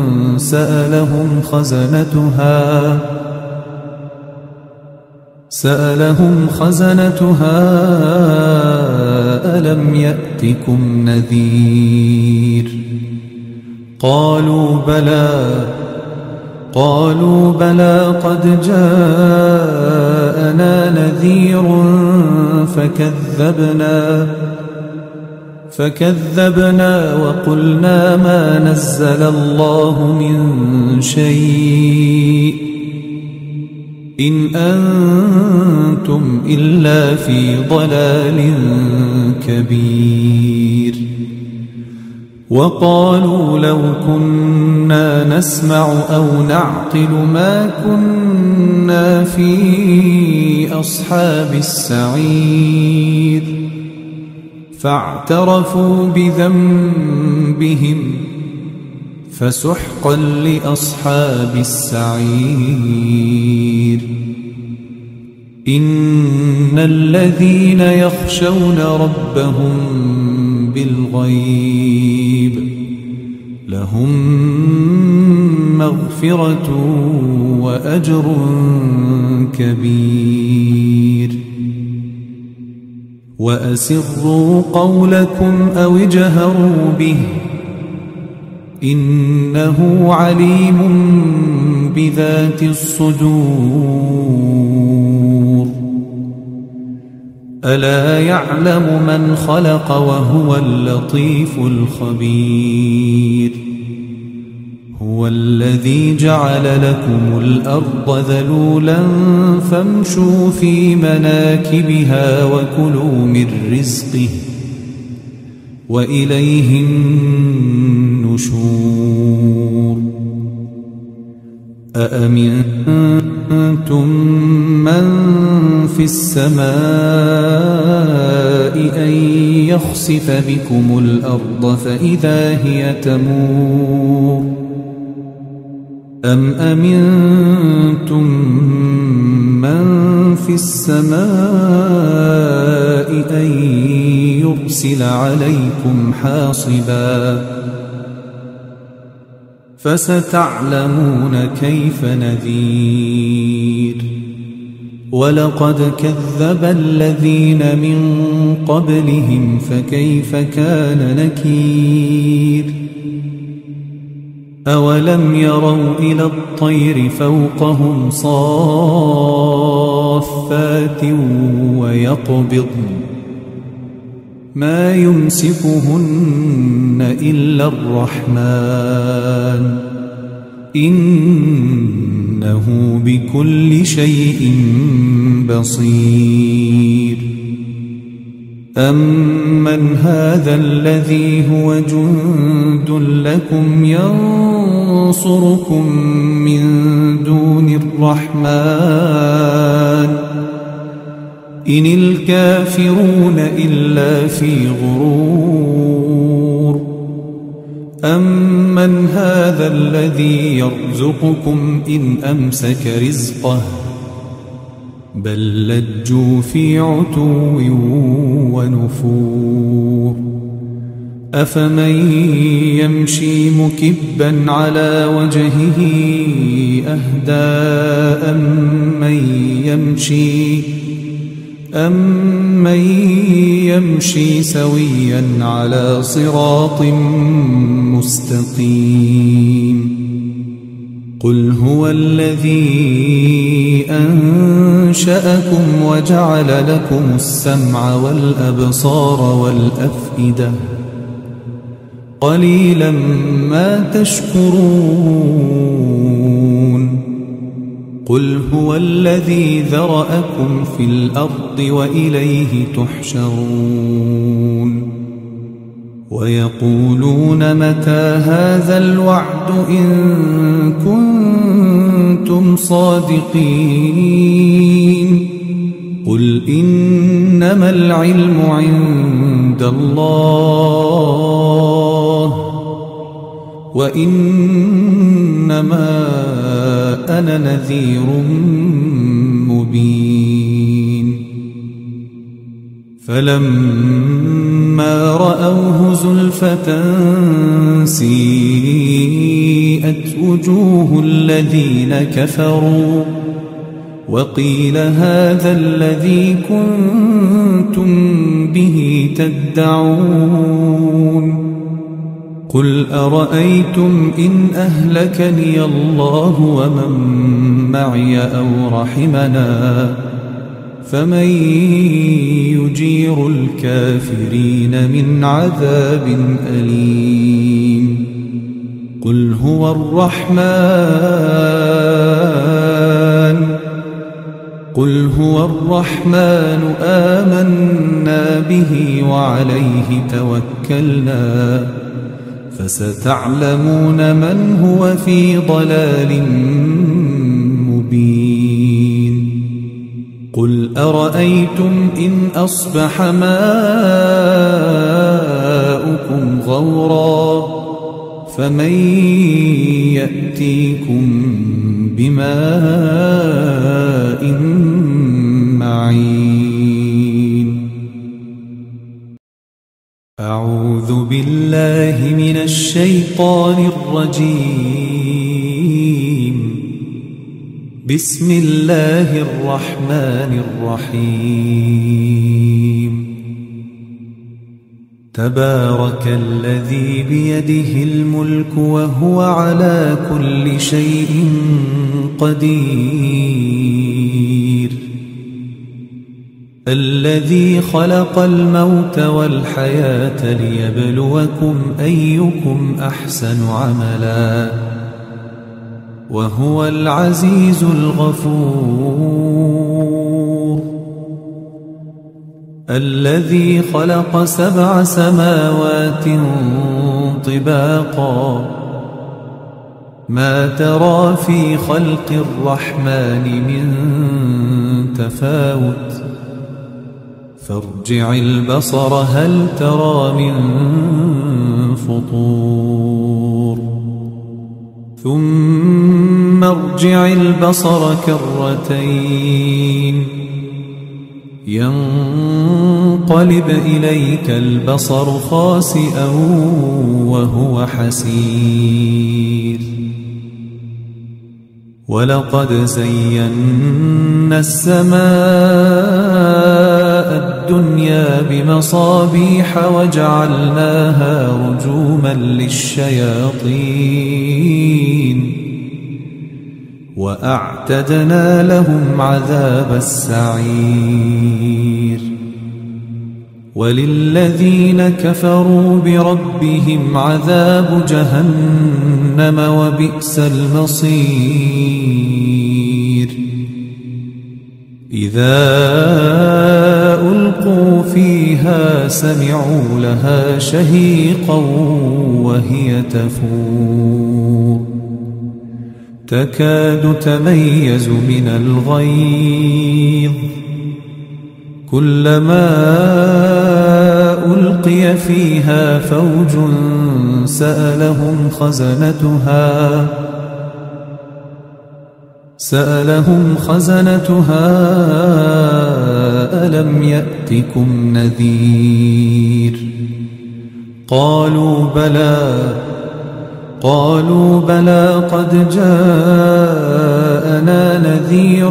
سألهم خزنتها ألم يأتكم نذير قالوا بلى قد جاءنا نذير فكذبنا وقلنا ما نزل الله من شيء إن أنتم إلا في ضلال كبير وقالوا لو كنا نسمع أو نعقل ما كنا في أصحاب السعير فاعترفوا بذنبهم فسحقا لأصحاب السعير إن الذين يخشون ربهم بالغيب لهم مغفرة وأجر كبير وأسروا قولكم أو اجهروا به إنه عليم بذات الصدور ألا يعلم من خلق وهو اللطيف الخبير هو الذي جعل لكم الأرض ذلولا فامشوا في مناكبها وكلوا من رزقه وإليه النشور أأمنتم من في السماء أن يخسف بكم الأرض فإذا هي تمور أم أمنتم من في السماء أن يرسل عليكم حاصبا فستعلمون كيف نذير ولقد كذب الذين من قبلهم فكيف كان نكير أولم يروا إلى الطير فوقهم صافات ويقبضن ما يمسكهن إلا الرحمن إنه بكل شيء بصير أمن هذا الذي هو جند لكم ينصركم من دون الرحمن إن الكافرون إلا في غرور أمن هذا الذي يرزقكم إن أمسك رزقه بل لجوا في عتو ونفور أفمن يمشي مكبا على وجهه أهدى أمن يمشي سويا على صراط مستقيم قل هو الذي أنشأكم وجعل لكم السمع والأبصار والأفئدة قليلا ما تشكرون قل هو الذي ذرأكم في الأرض وإليه تحشرون ويقولون متى هذا الوعد إن كنتم صادقين قل إنما العلم عند الله وإنما أنا نذير مبين فلما رأوه زلفة سيئت وجوه الذين كفروا وقيل هذا الذي كنتم به تدعون قل أرأيتم إن أهلكني الله ومن معي أو رحمنا فمن يجير الكافرين من عذاب أليم قل هو الرحمن آمنا به وعليه توكلنا فستعلمون من هو في ضلال مبين قل أرأيتم إن أصبح ماؤكم غورا فمن يأتيكم بماء معين أعوذ بالله من الشيطان الرجيم بسم الله الرحمن الرحيم تبارك الذي بيده الملك وهو على كل شيء قدير الذي خلق الموت والحياة ليبلوكم أيكم أحسن عملا وهو العزيز الغفور الذي خلق 7 سماوات طباقا ما ترى في خلق الرحمن من تفاوت فارجع البصر هل ترى من فطور ثم ارجع البصر كرتين ينقلب إليك البصر خاسئا وهو حسير ولقد زينا السماء الدنيا بمصابيح وجعلناها رجوما للشياطين وأعتدنا لهم عذاب السعير وللذين كفروا بربهم عذاب جهنم وبئس المصير إذا ألقوا فيها سمعوا لها شهيقا وهي تفور تكاد تميز من الغيظ كلما ألقي فيها فوج سألهم خزنتها ألم يأتكم نذير قالوا بلى قد جاءنا نذير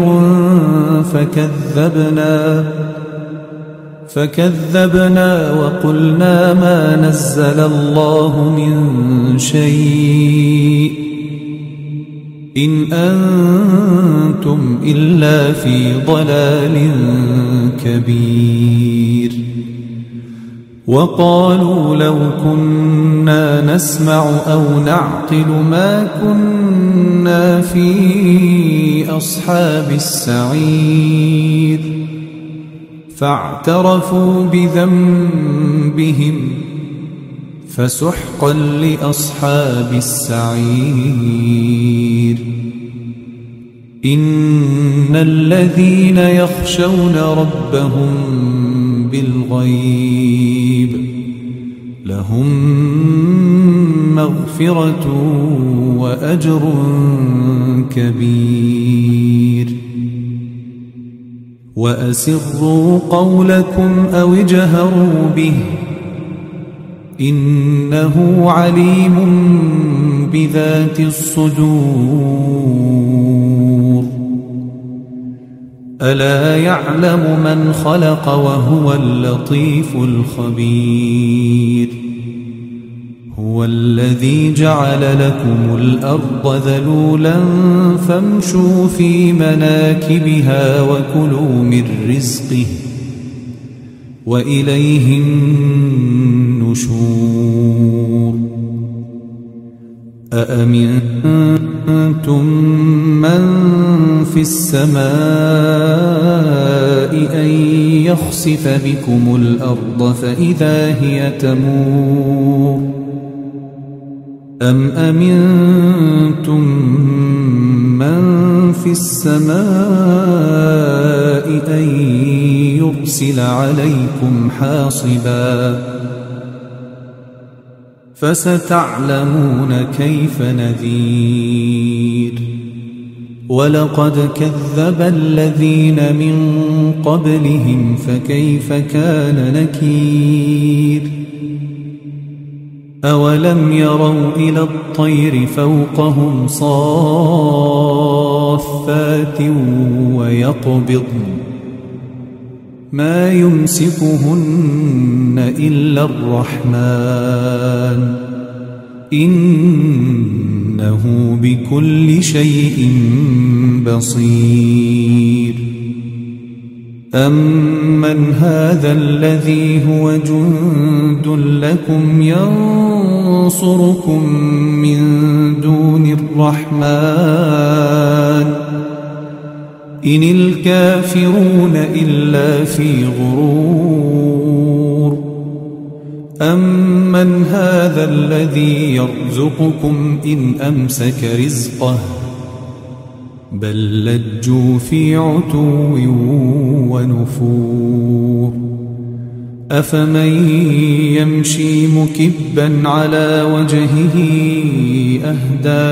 فكذبنا وقلنا ما نزل الله من شيء إن أنتم إلا في ضلال كبير وقالوا لو كنا نسمع أو نعقل ما كنا في أصحاب السعير فاعترفوا بذنبهم فسحقا لأصحاب السعير إن الذين يخشون ربهم بالغيب لهم مغفرة وأجر كبير. وأسروا قولكم أو اجهروا به إنه عليم بذات الصدور. ألا يعلم من خلق وهو اللطيف الخبير. هو الذي جعل لكم الأرض ذلولا فامشوا في مناكبها وكلوا من رزقه وإليه النشور. أأمنتم من في السماء أن يخسف بكم الأرض فإذا هي تمور أم أمنتم من في السماء أن يرسل عليكم حاصبا فستعلمون كيف نذير. ولقد كذب الذين من قبلهم فكيف كان نكير. أولم يروا إلى الطير فوقهم صافات ويقبضن ما يمسكهن إلا الرحمن إنه بكل شيء بصير. أمن هذا الذي هو جند لكم ينصركم من دون الرحمن إن الكافرون إلا في غرور. أمن هذا الذي يرزقكم إن أمسك رزقه بل لجوا في عتو ونفور. أفمن يمشي مكبا على وجهه أهدى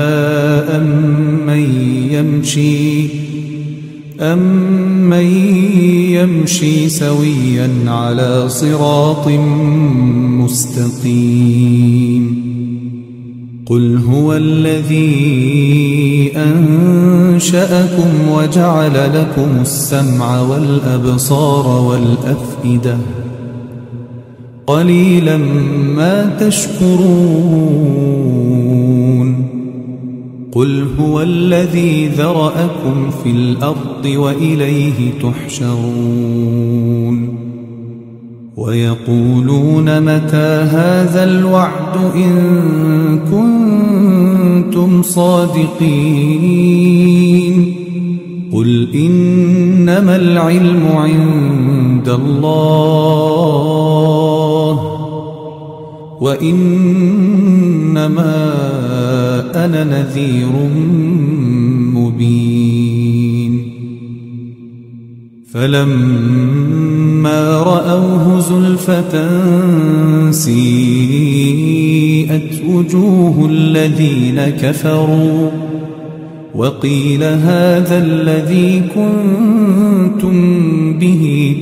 أمن يمشي سويا على صراط مستقيم. قل هو الذي أنشأكم وجعل لكم السمع والأبصار والأفئدة قليلا ما تشكرون. قل هو الذي ذرأكم في الأرض وإليه تحشرون. ويقولون متى هذا الوعد إن كنتم صادقين. قل إنما العلم عند الله وإنما أنا نذير مبين. فلما رأوه زلفة سيئت وجوه الذين كفروا وقيل هذا الذي كنتم به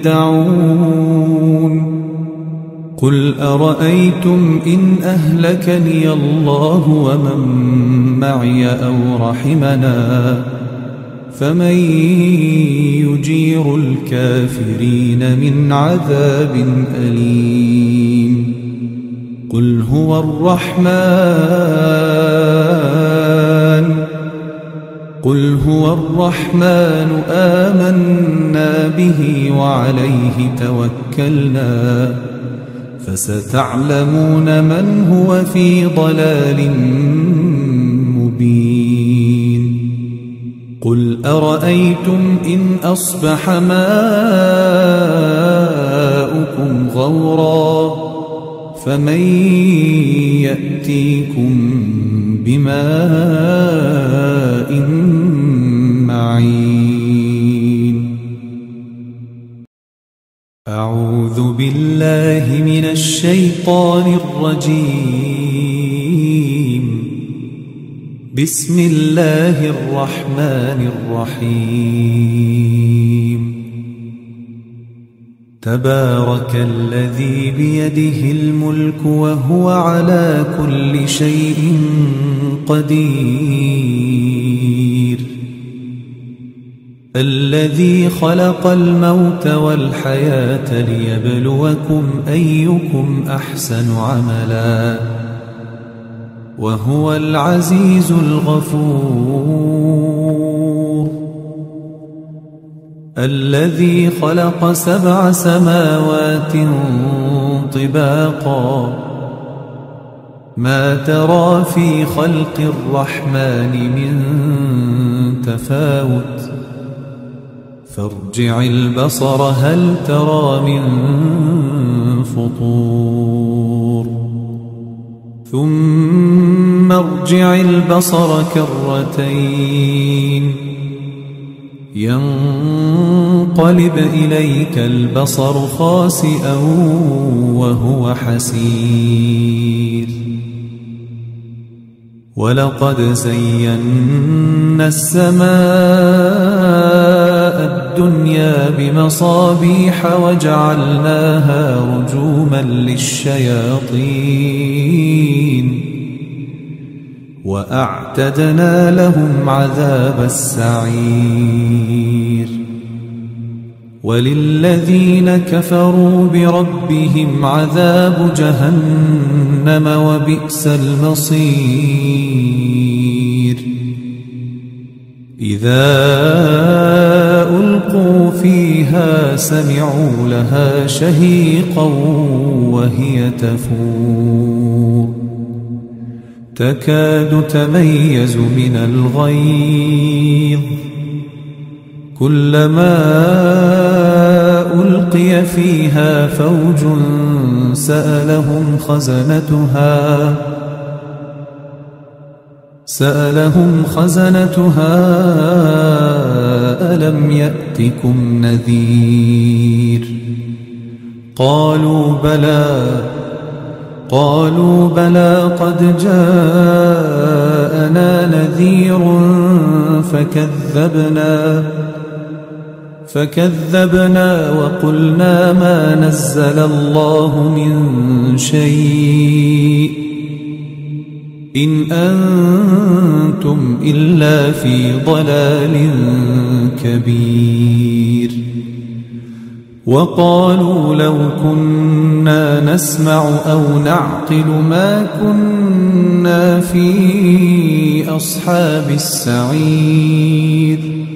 تدعون. قل أرأيتم إن أهلكني الله ومن معي أو رحمنا فمن يجير الكافرين من عذاب أليم. قل هو الرحمن آمنا به وعليه توكلنا فستعلمون من هو في ضلال مبين. قل أرأيتم إن أصبح ماؤكم غورا فمن يأتيكم بماء أجمعين. أعوذ بالله من الشيطان الرجيم. بسم الله الرحمن الرحيم. تبارك الذي بيده الملك وهو على كل شيء قدير. الذي خلق الموت والحياة ليبلوكم أيكم أحسن عملا وهو العزيز الغفور. الذي خلق 7 سماوات طباقا ما ترى في خلق الرحمن من تفاوت فارجع البصر هل ترى من فطور ثم ارجع البصر كرتين ينقلب إليك البصر خاسئا وهو حسير. ولقد زينا السماء الدنيا بمصابيح وجعلناها رجوما للشياطين وأعتدنا لهم عذاب السعير. وللذين كفروا بربهم عذاب جهنم وبئس المصير. إذا ألقوا فيها سمعوا لها شهيقا وهي تفور تكاد تميز من الغيظ كلما ألقي فيها فوج سألهم خزنتها ألم يأتكم نذير قالوا بلى قد جاءنا نذير فكذبنا وقلنا ما نزل الله من شيء إن أنتم إلا في ضلال كبير. وقالوا لو كنا نسمع أو نعقل ما كنا في أصحاب السعير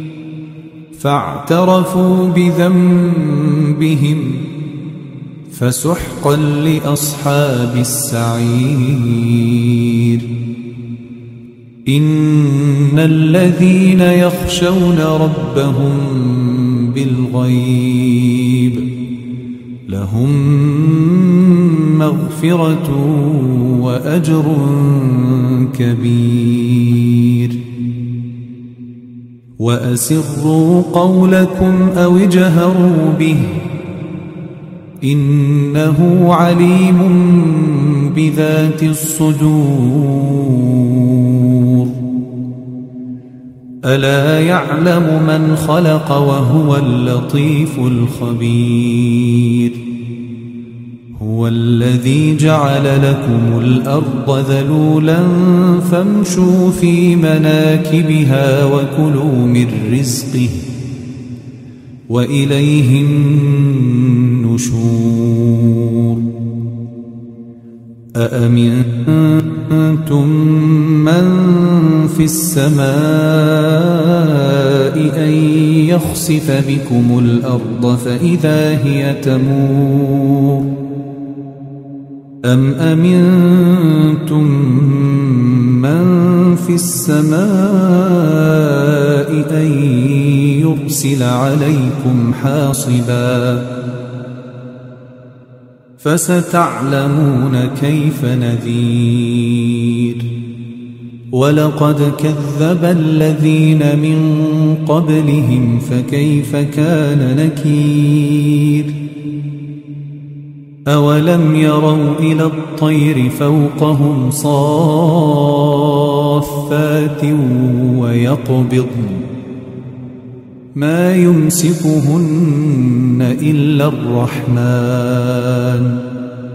فاعترفوا بذنبهم فسحقا لأصحاب السعير. إن الذين يخشون ربهم بالغيب لهم مغفرة وأجر كبير. وأسروا قولكم أو اجهروا به إنه عليم بذات الصدور. ألا يعلم من خلق وهو اللطيف الخبير. هو الذي جعل لكم الأرض ذلولا فامشوا في مناكبها وكلوا من رزقه وإليه النشور. أأمنتم من في السماء أن يخسف بكم الأرض فإذا هي تمور أم أمنتم من في السماء أن يرسل عليكم حاصبا فستعلمون كيف نذير. ولقد كذب الذين من قبلهم فكيف كان نكير أولم يروا إلى الطير فوقهم صافات ويقبضن ما يمسكهن إلا الرحمن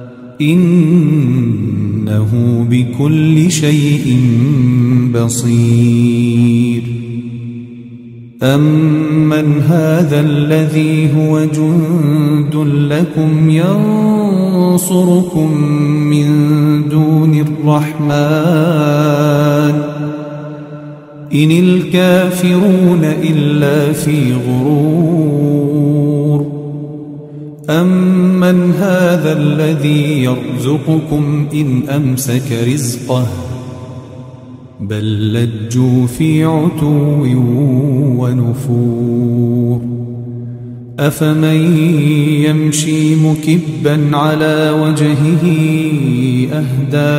إنه بكل شيء بصير أمن هذا الذي هو جند لكم ينصركم من دون الرحمن إن الكافرون إلا في غرور أمن هذا الذي يرزقكم إن أمسك رزقه بل لجوا في عتو ونفور أفمن يمشي مكبا على وجهه أهدى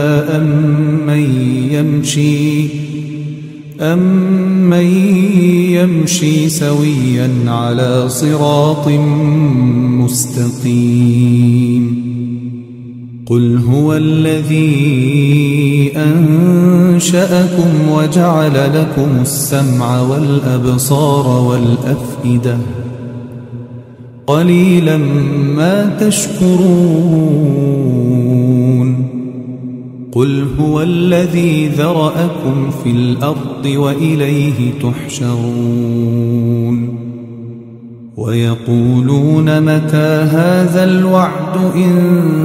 أمن يمشي سويا على صراط مستقيم قل هو الذي أنشأكم وجعل لكم السمع والأبصار والأفئدة قليلا ما تشكرون قل هو الذي ذرأكم في الأرض وإليه تحشرون ويقولون متى هذا الوعد إن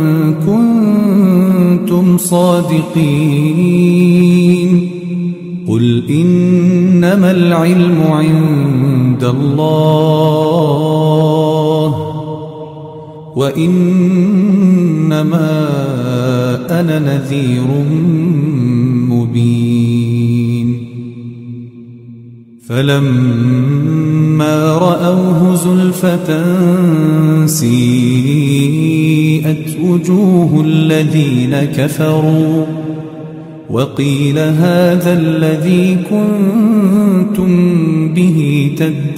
كنتم صادقين قل إنما العلم عند الله وإنما أنا نذير مبين فلما رأوه زلفة سيئت وجوه الذين كفروا وقيل هذا الذي كنتم به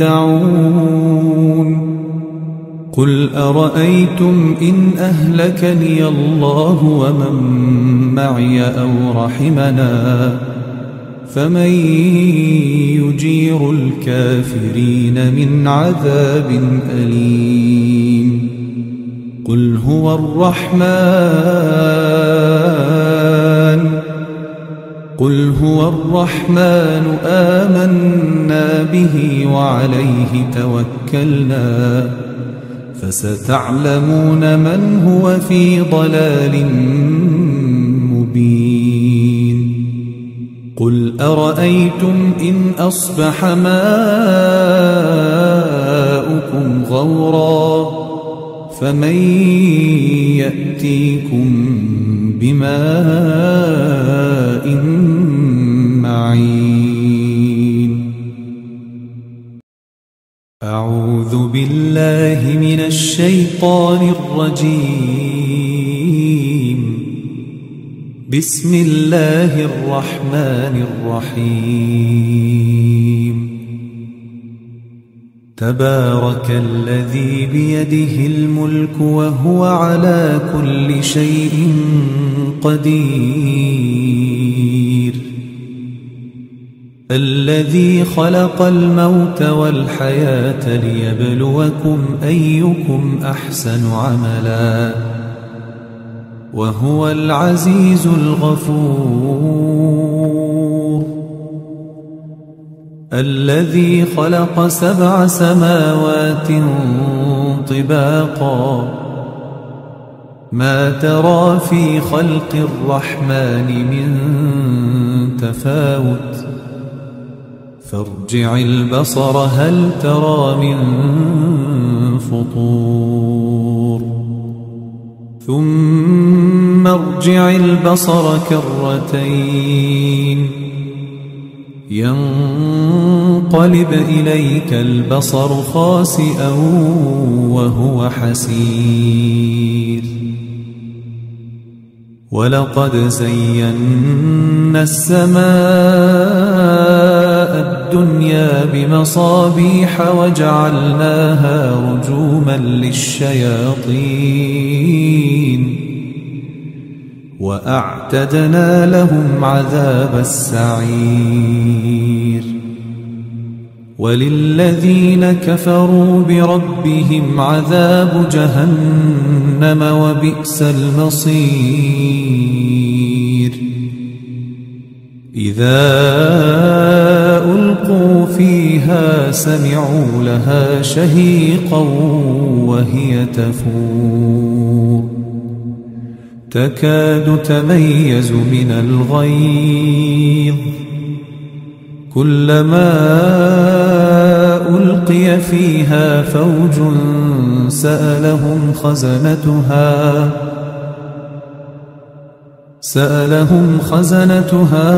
تدعون قل أرأيتم إن أهلكني الله ومن معي أو رحمنا فمن يجير الكافرين من عذاب أليم قل هو الرحمن آمنا به وعليه توكلنا فستعلمون من هو في ضلال مبين قل أرأيتم إن أصبح ماؤكم غورا فمن يأتيكم بماء معين أعوذ بالله من الشيطان الرجيم بسم الله الرحمن الرحيم تبارك الذي بيده الملك وهو على كل شيء قدير الذي خلق الموت والحياة ليبلوكم أيكم أحسن عملا وهو العزيز الغفور الذي خلق 7 سماوات طباقا ما ترى في خلق الرحمن من تفاوت فارجع البصر هل ترى من فطور ثم ارجع البصر كرتين ينقلب إليك البصر خاسئا وهو حسير ولقد زينا السماء الدنيا بمصابيح وجعلناها رجوما للشياطين وأعتدنا لهم عذاب السعير وللذين كفروا بربهم عذاب جهنم وبئس المصير إذا ألقوا فيها سمعوا لها شهيقا وهي تفور تكاد تميز من الغيظ كلما ألقي فيها فوج سألهم خزنتها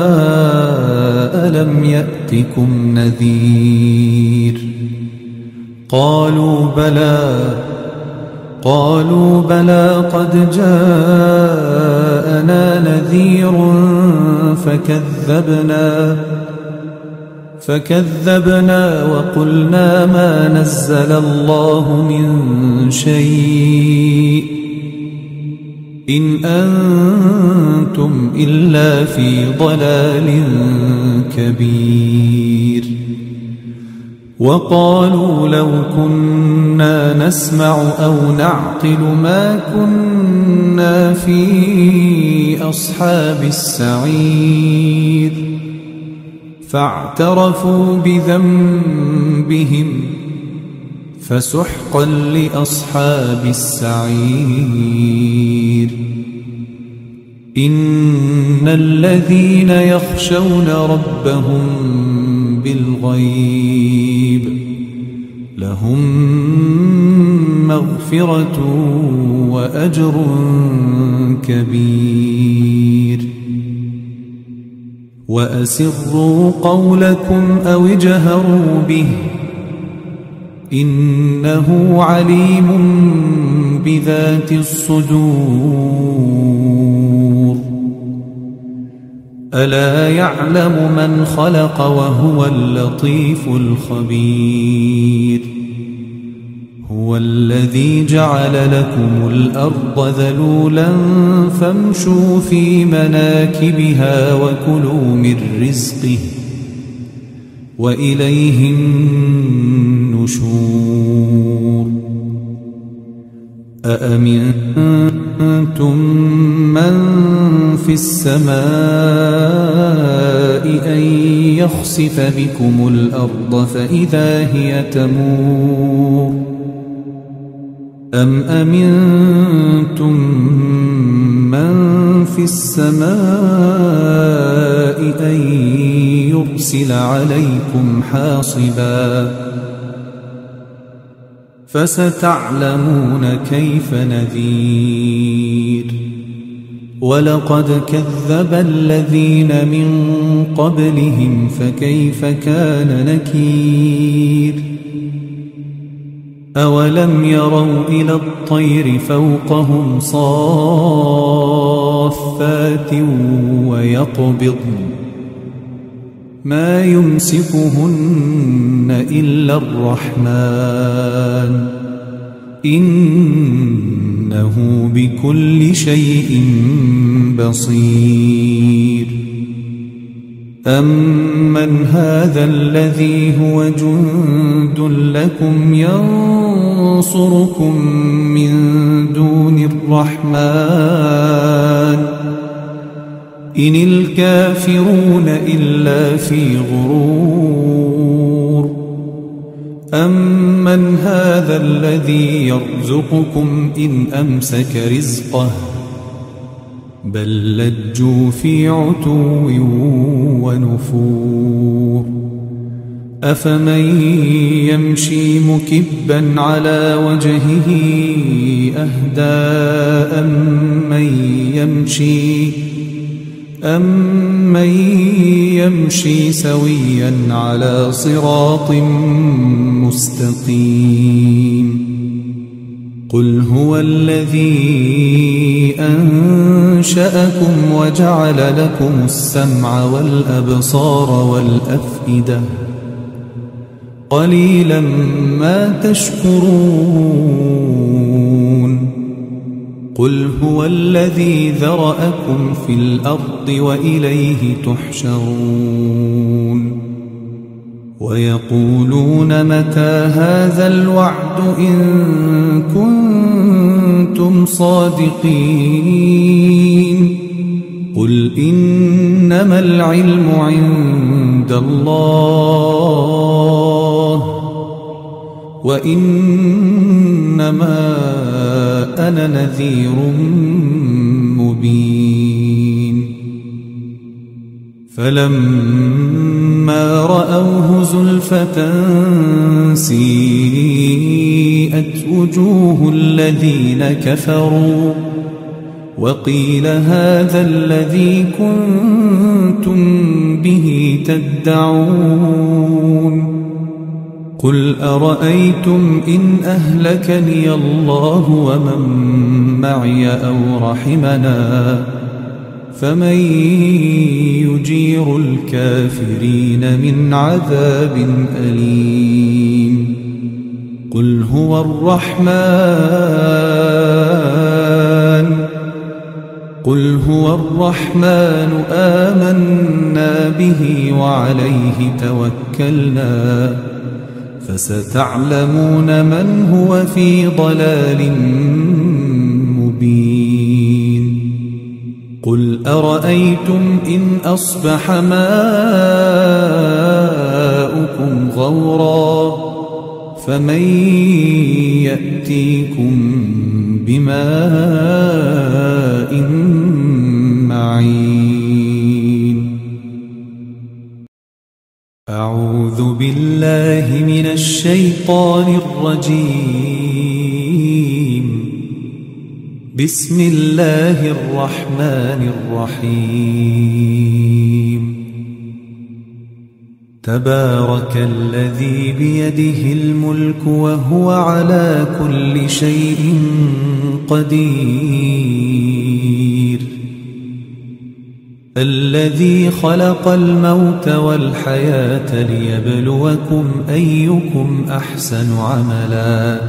ألم يأتكم نذير قالوا بلى قد جاءنا نذير فكذبنا وقلنا ما نزل الله من شيء إن أنتم إلا في ضلال كبير وقالوا لو كنا نسمع أو نعقل ما كنا في أصحاب السعير فاعترفوا بذنبهم فسحقا لأصحاب السعير إن الذين يخشون ربهم بالغيب لهم مغفرة وأجر كبير وأسروا قولكم أو اجهروا به إنه عليم بذات الصدور ألا يعلم من خلق وهو اللطيف الخبير هو الذي جعل لكم الأرض ذلولا فامشوا في مناكبها وكلوا من رزقه وإليه النشور أأمنتم من في السماء أن يخسف بكم الأرض فإذا هي تمور أم أمنتم من في السماء أن يرسل عليكم حاصبا فستعلمون كيف نذير ولقد كذب الذين من قبلهم فكيف كان نكير أولم يروا إلى الطير فوقهم صافات ويقبضن ما يمسكهن إلا الرحمن إنه بكل شيء بصير أمن هذا الذي هو جند لكم ينصركم من دون الرحمن إن الكافرون إلا في غرور أمن هذا الذي يرزقكم إن أمسك رزقه بل لجوا في عتو ونفور أفمن يمشي مكبا على وجهه أهدى أمن يمشي سويا على صراط مستقيم قل هو الذي أنشأكم وجعل لكم السمع والأبصار والأفئدة قليلا ما تشكرون قل هو الذي ذرأكم في الأرض وإليه تحشرون ويقولون متى هذا الوعد إن كنتم صادقين قل إنما العلم عند الله وإنما أنا نذير مبين فلما رأوه زلفة سيئت وجوه الذين كفروا وقيل هذا الذي كنتم به تدعون قل أرأيتم إن أهلكني الله ومن معي أو رحمنا فمن يجير الكافرين من عذاب أليم قل هو الرحمن آمنا به وعليه توكلنا فستعلمون من هو في ضلال مبين قل أرأيتم إن أصبح ماؤكم غورا فمن يأتيكم بماء معين أعوذ بالله من الشيطان الرجيم بسم الله الرحمن الرحيم تبارك الذي بيده الملك وهو على كل شيء قدير الذي خلق الموت والحياة ليبلوكم أيكم أحسن عملا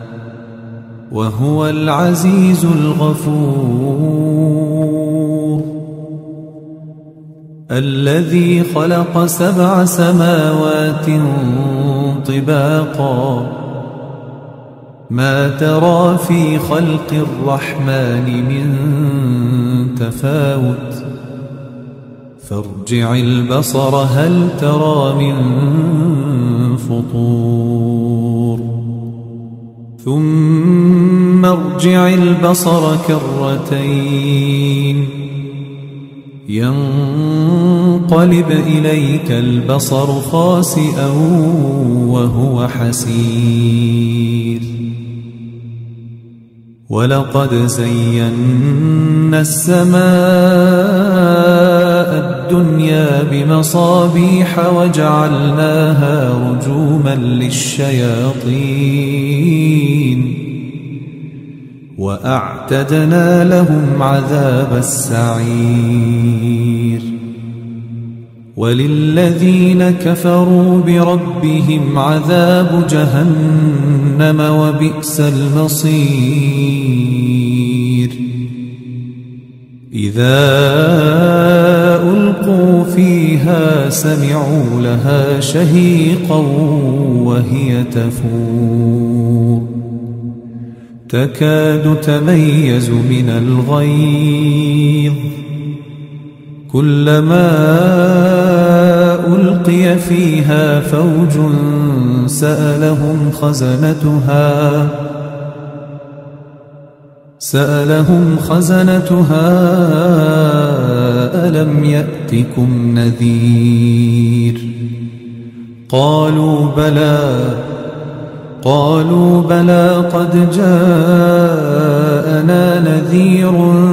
وهو العزيز الغفور الذي خلق 7 سماوات طباقا ما ترى في خلق الرحمن من تفاوت فارجع البصر هل ترى من فطور ثم ارجع البصر كرتين ينقلب إليك البصر خاسئا وهو حسير ولقد زينا السماء الدنيا بمصابيح وجعلناها رجوما للشياطين وأعتدنا لهم عذاب السعير وللذين كفروا بربهم عذاب جهنم وبئس المصير إذا ألقوا فيها سمعوا لها شهيقا وهي تفور تكاد تميز من الغيظ كلما ألقي فيها فوج سألهم خزنتها ألم يأتكم نذير قالوا بلى قد جاءنا نذير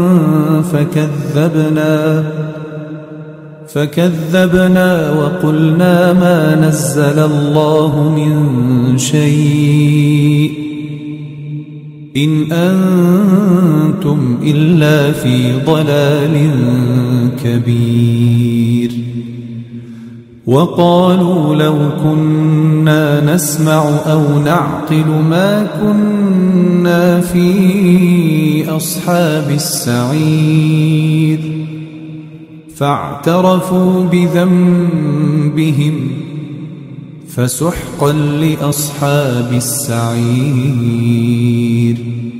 فكذبنا وقلنا ما نزل الله من شيء إن أنتم إلا في ضلال كبير. وقالوا لو كنا نسمع أو نعقل ما كنا في أصحاب السعير. فاعترفوا بذنبهم فسحقا لأصحاب السعير.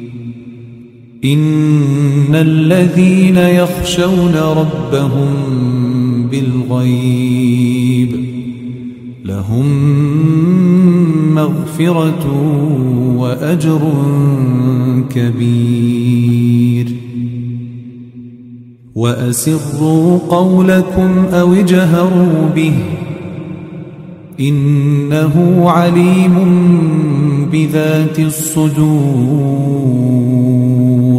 إن الذين يخشون ربهم بالغيب لهم مغفرة وأجر كبير. وأسروا قولكم أو اجهروا به إنه عليم بذات الصدور.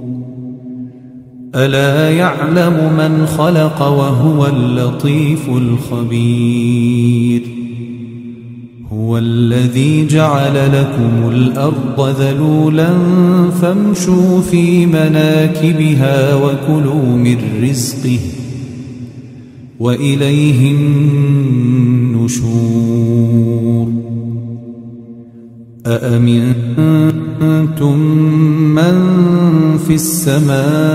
ألا يعلم من خلق وهو اللطيف الخبير. هو الذي جعل لكم الأرض ذلولا فامشوا في مناكبها وكلوا من رزقه وإليه النشور. أأمنتم من في السماء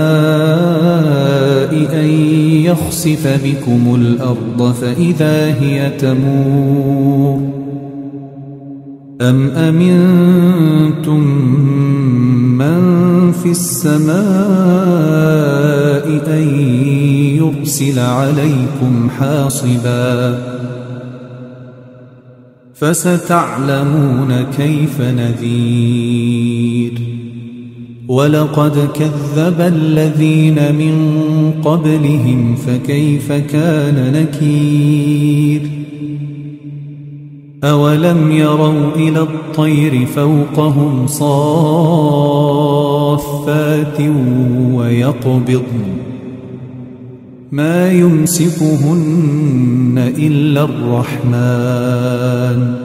أن يخسف بكم الأرض فإذا هي تمور أم أمنتم من في السماء أن يرسل عليكم حاصبا فستعلمون كيف نذير. ولقد كذب الذين من قبلهم فكيف كان نكير. أولم يروا إلى الطير فوقهم صافات ويقبضن ما يمسكهن إلا الرحمن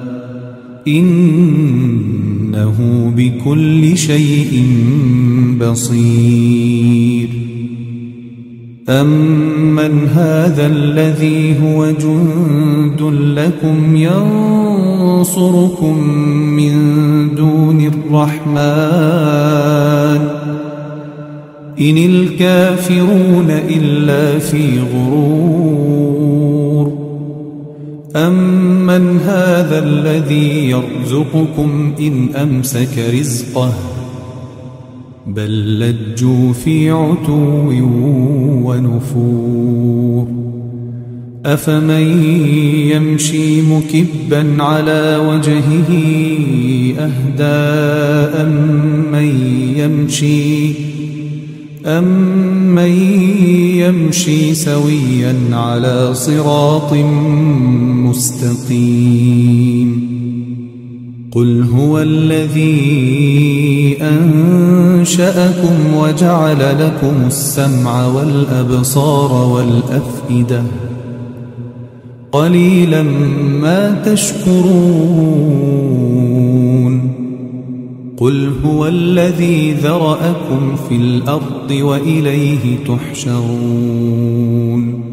إنه بكل شيء بصير. أمن هذا الذي هو جند لكم ينصركم من دون الرحمن إن الكافرون إلا في غرور. أمن هذا الذي يرزقكم إن أمسك رزقه بل لجوا في عتو ونفور. أفمن يمشي مكبا على وجهه أهدى أمن يمشي سويا على صراط مستقيم. قل هو الذي أنشأكم وجعل لكم السمع والأبصار والأفئدة قليلا ما تشكرون. قل هو الذي ذرأكم في الأرض وإليه تحشرون.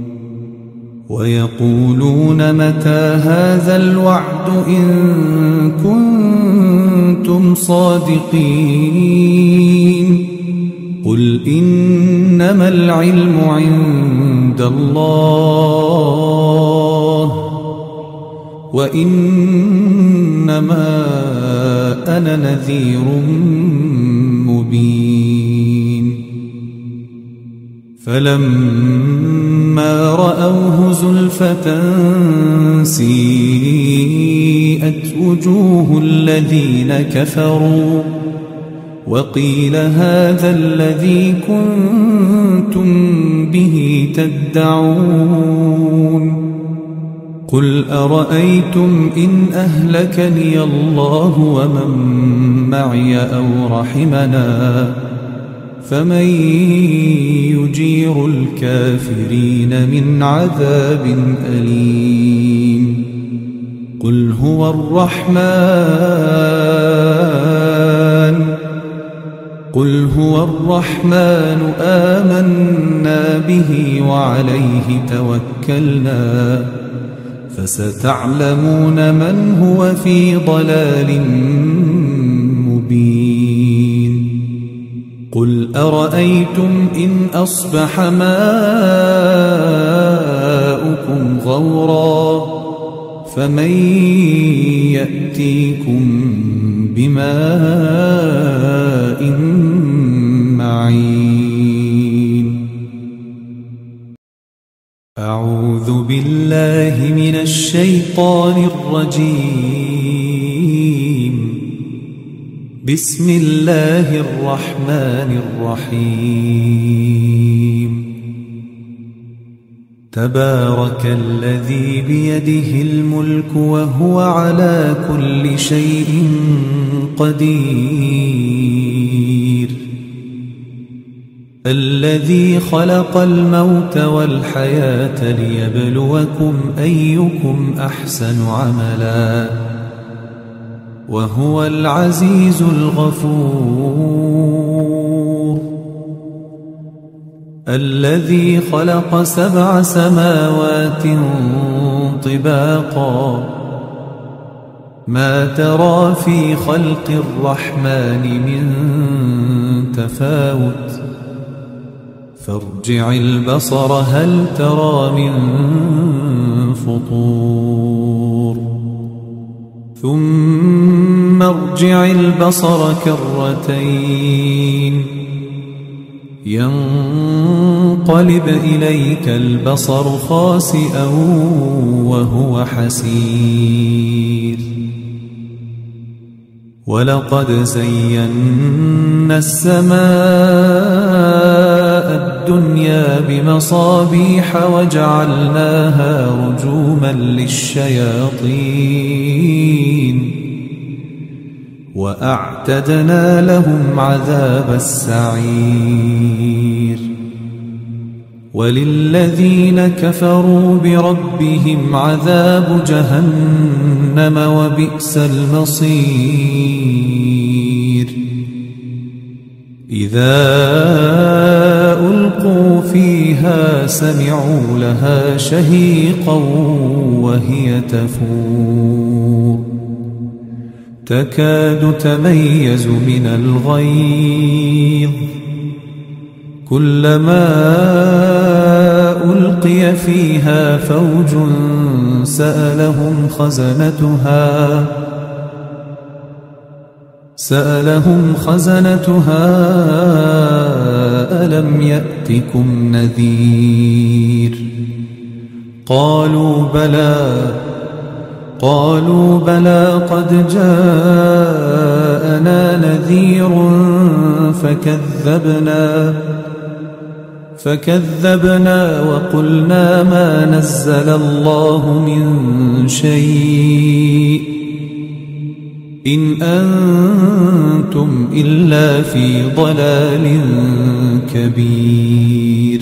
ويقولون متى هذا الوعد إن كنتم صادقين. قل إنما العلم عند الله وإنما أنا نذير مبين. فلما رأوه زلفة سيئت وجوه الذين كفروا وقيل هذا الذي كنتم به تدعون. قل أرأيتم إن أهلكني الله ومن معي أو رحمنا فمن يجير الكافرين من عذاب أليم. قل هو الرحمن قل هو الرحمن آمنا به وعليه توكلنا فستعلمون من هو في ضلال مبين قل أرأيتم إن أصبح ماؤكم غورا فمن يأتيكم بماء معين أعوذ بالله من الشيطان الرجيم بسم الله الرحمن الرحيم تبارك الذي بيده الملك وهو على كل شيء قدير الذي خلق الموت والحياة ليبلوكم أيكم أحسن عملا وهو العزيز الغفور الذي خلق 7 سماوات طباقا ما ترى في خلق الرحمن من تفاوت فارجع البصر هل ترى من فطور ثم ارجع البصر كرتين ينقلب إليك البصر خاسئا وهو حسير ولقد زينا السماء الدنيا بمصابيح وجعلناها رجوما للشياطين وأعتدنا لهم عذاب السعير وللذين كفروا بربهم عذاب جهنم وبئس المصير إذا ألقوا فيها سمعوا لها شهيقا وهي تفور تكاد تميز من الغيظ كلما ألقي فيها فوج سألهم خزنتها ألم يأتكم نذير قالوا بلى قد جاءنا نذير فكذبنا وقلنا ما نزل الله من شيء إن أنتم إلا في ضلال كبير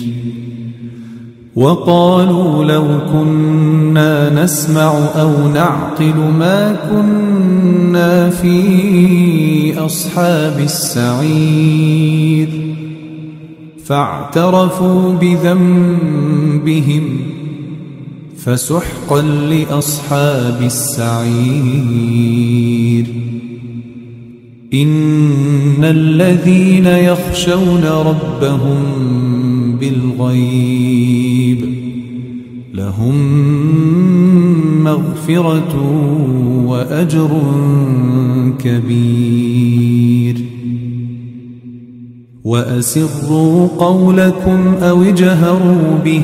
وقالوا لو كنا نسمع أو نعقل ما كنا في أصحاب السعير فاعترفوا بذنبهم فسحقا لأصحاب السعير إن الذين يخشون ربهم بالغيب لهم مغفرة وأجر كبير وأسروا قولكم أو اجهروا به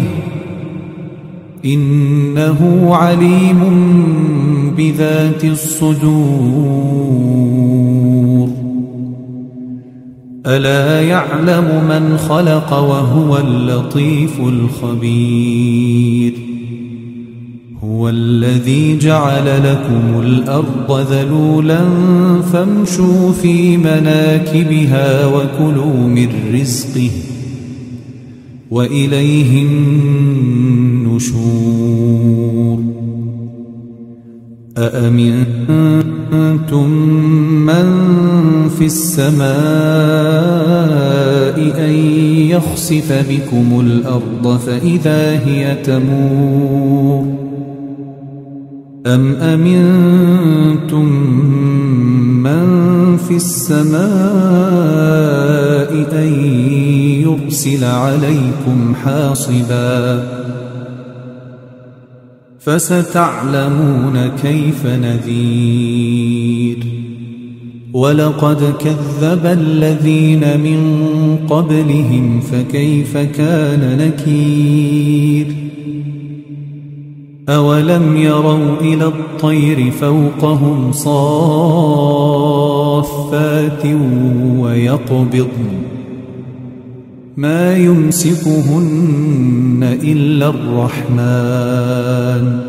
إنه عليم بذات الصدور ألا يعلم من خلق وهو اللطيف الخبير هو الذي جعل لكم الأرض ذلولا فامشوا في مناكبها وكلوا من رزقه وإليه النشور أأمنتم من في السماء أن يخسف بكم الأرض فإذا هي تمور أم أمنتم من في السماء أن يرسل عليكم حاصبا فستعلمون كيف نذير ولقد كذب الذين من قبلهم فكيف كان نكير أولم يروا إلى الطير فوقهم صافات ويقبضن ما يمسكهن إلا الرحمن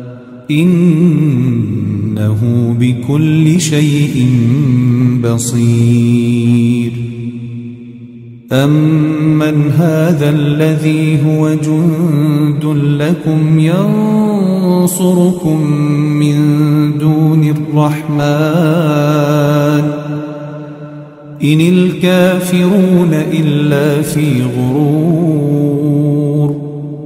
إنه بكل شيء بصير أمن هذا الذي هو جند لكم ينصركم من دون الرحمن إن الكافرون إلا في غرور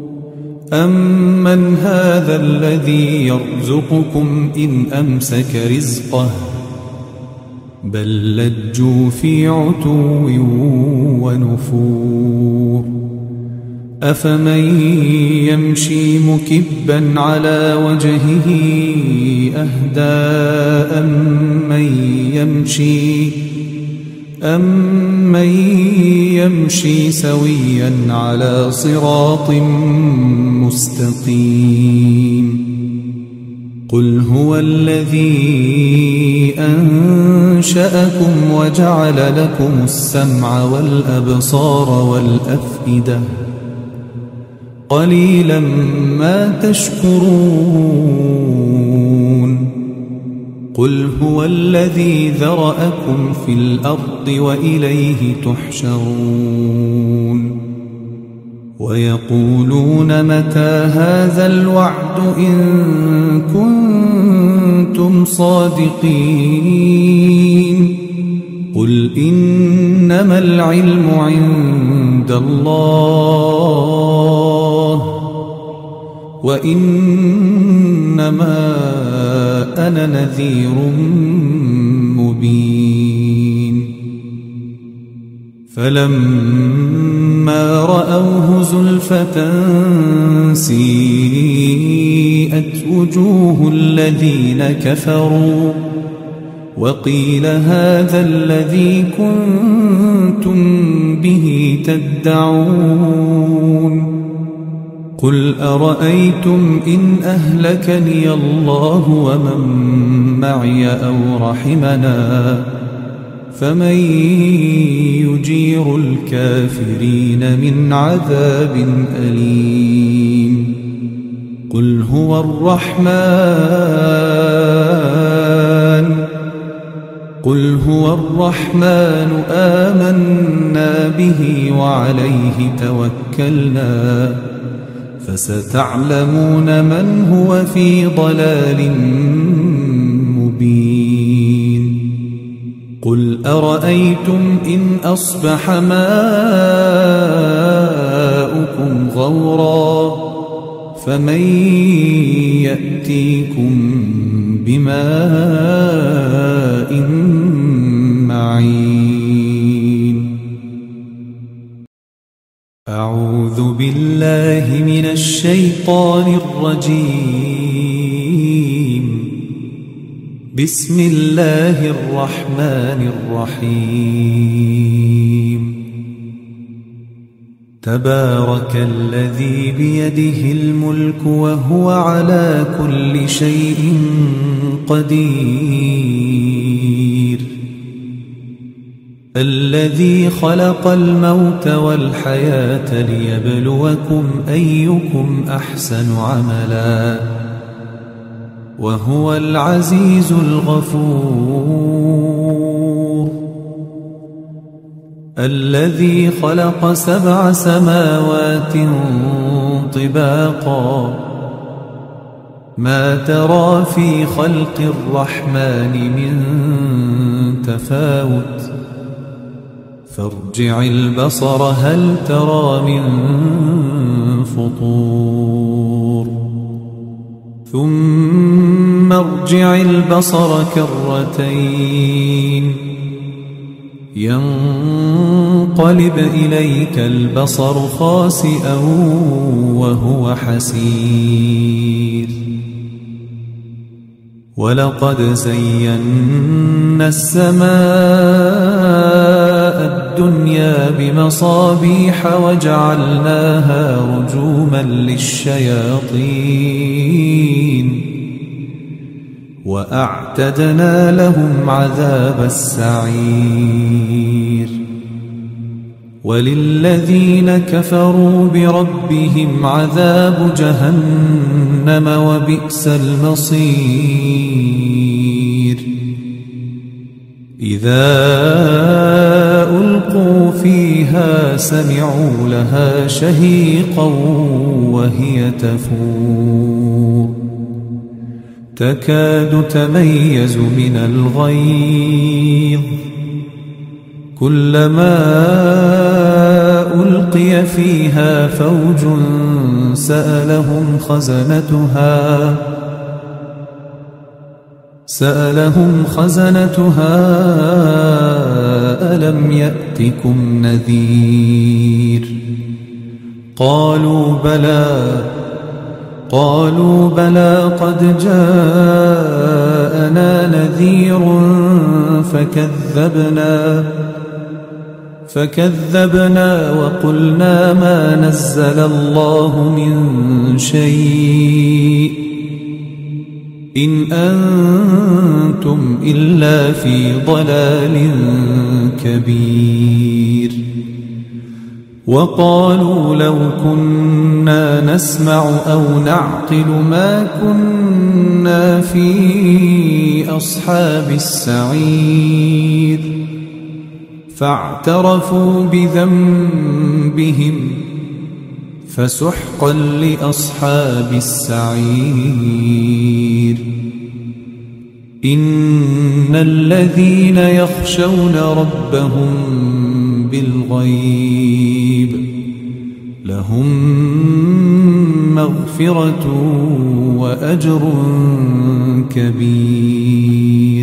أمن هذا الذي يرزقكم إن أمسك رزقه بل لجوا في عتو ونفور أفمن يمشي مكبا على وجهه أهدى أمن يمشي سويا على صراط مستقيم قل هو الذي أنشأكم وجعل لكم السمع والأبصار والأفئدة قليلا ما تشكرون قل هو الذي ذرأكم في الأرض وإليه تحشرون ويقولون متى هذا الوعد إن كنتم صادقين قل إنما العلم عند الله وإنما أنا نذير مبين فلما رأوه زلفة سيئت وجوه الذين كفروا وقيل هذا الذي كنتم به تدعون قل أرأيتم إن أهلكني الله ومن معي أو رحمنا فمن يجير الكافرين من عذاب أليم قل هو الرحمن آمنا به وعليه توكلنا فستعلمون من هو في ضلال مبين قل أرأيتم إن أصبح ماؤكم غورا فمن يأتيكم بماء معين أعوذ بالله من الشيطان الرجيم بسم الله الرحمن الرحيم تبارك الذي بيده الملك وهو على كل شيء قدير الذي خلق الموت والحياة ليبلوكم أيكم أحسن عملا وهو العزيز الغفور الذي خلق 7 سماوات طباقا ما ترى في خلق الرحمن من تفاوت فارجع البصر هل ترى من فطور ثم ارجع البصر كرتين ينقلب إليك البصر خاسئا وهو حسير ولقد زينا السماء الدنيا بمصابيح وجعلناها رجوما للشياطين وأعتدنا لهم عذاب السعير وللذين كفروا بربهم عذاب جهنم وبئس المصير إذا ألقوا فيها سمعوا لها شهيقا وهي تفور تكاد تميز من الغيظ كلما ألقي فيها فوج سألهم خزنتها ألم يأتكم نذير قالوا بلى قد جاءنا نذير فكذبنا وقلنا ما نزل الله من شيء إن أنتم إلا في ضلال كبير وقالوا لو كنا نسمع أو نعقل ما كنا في أصحاب السعير فاعترفوا بذنبهم فسحقا لأصحاب السعير إن الذين يخشون ربهم بالغيب لهم مغفرة وأجر كبير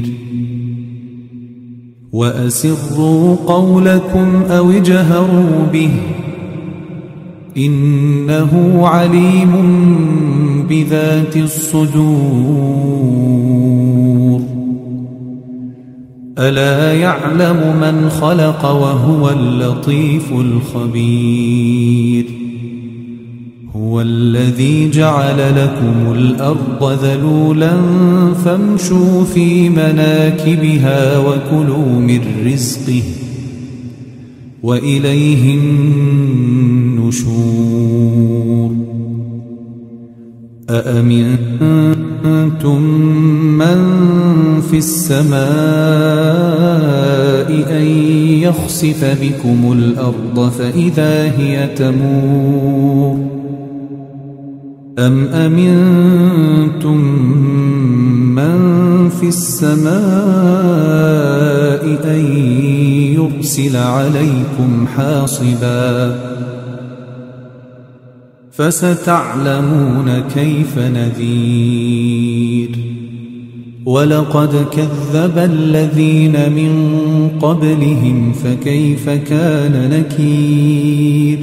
وأسروا قولكم أو اجهروا به إنه عليم بذات الصدور ألا يعلم من خلق وهو اللطيف الخبير هو الذي جعل لكم الأرض ذلولا فامشوا في مناكبها وكلوا من رزقه وإليه النشور أأمنتم من في السماء أن يخسف بكم الأرض فإذا هي تمور أم أمنتم من في السماء أن يرسل عليكم حاصبا فستعلمون كيف نذير ولقد كذب الذين من قبلهم فكيف كان نكير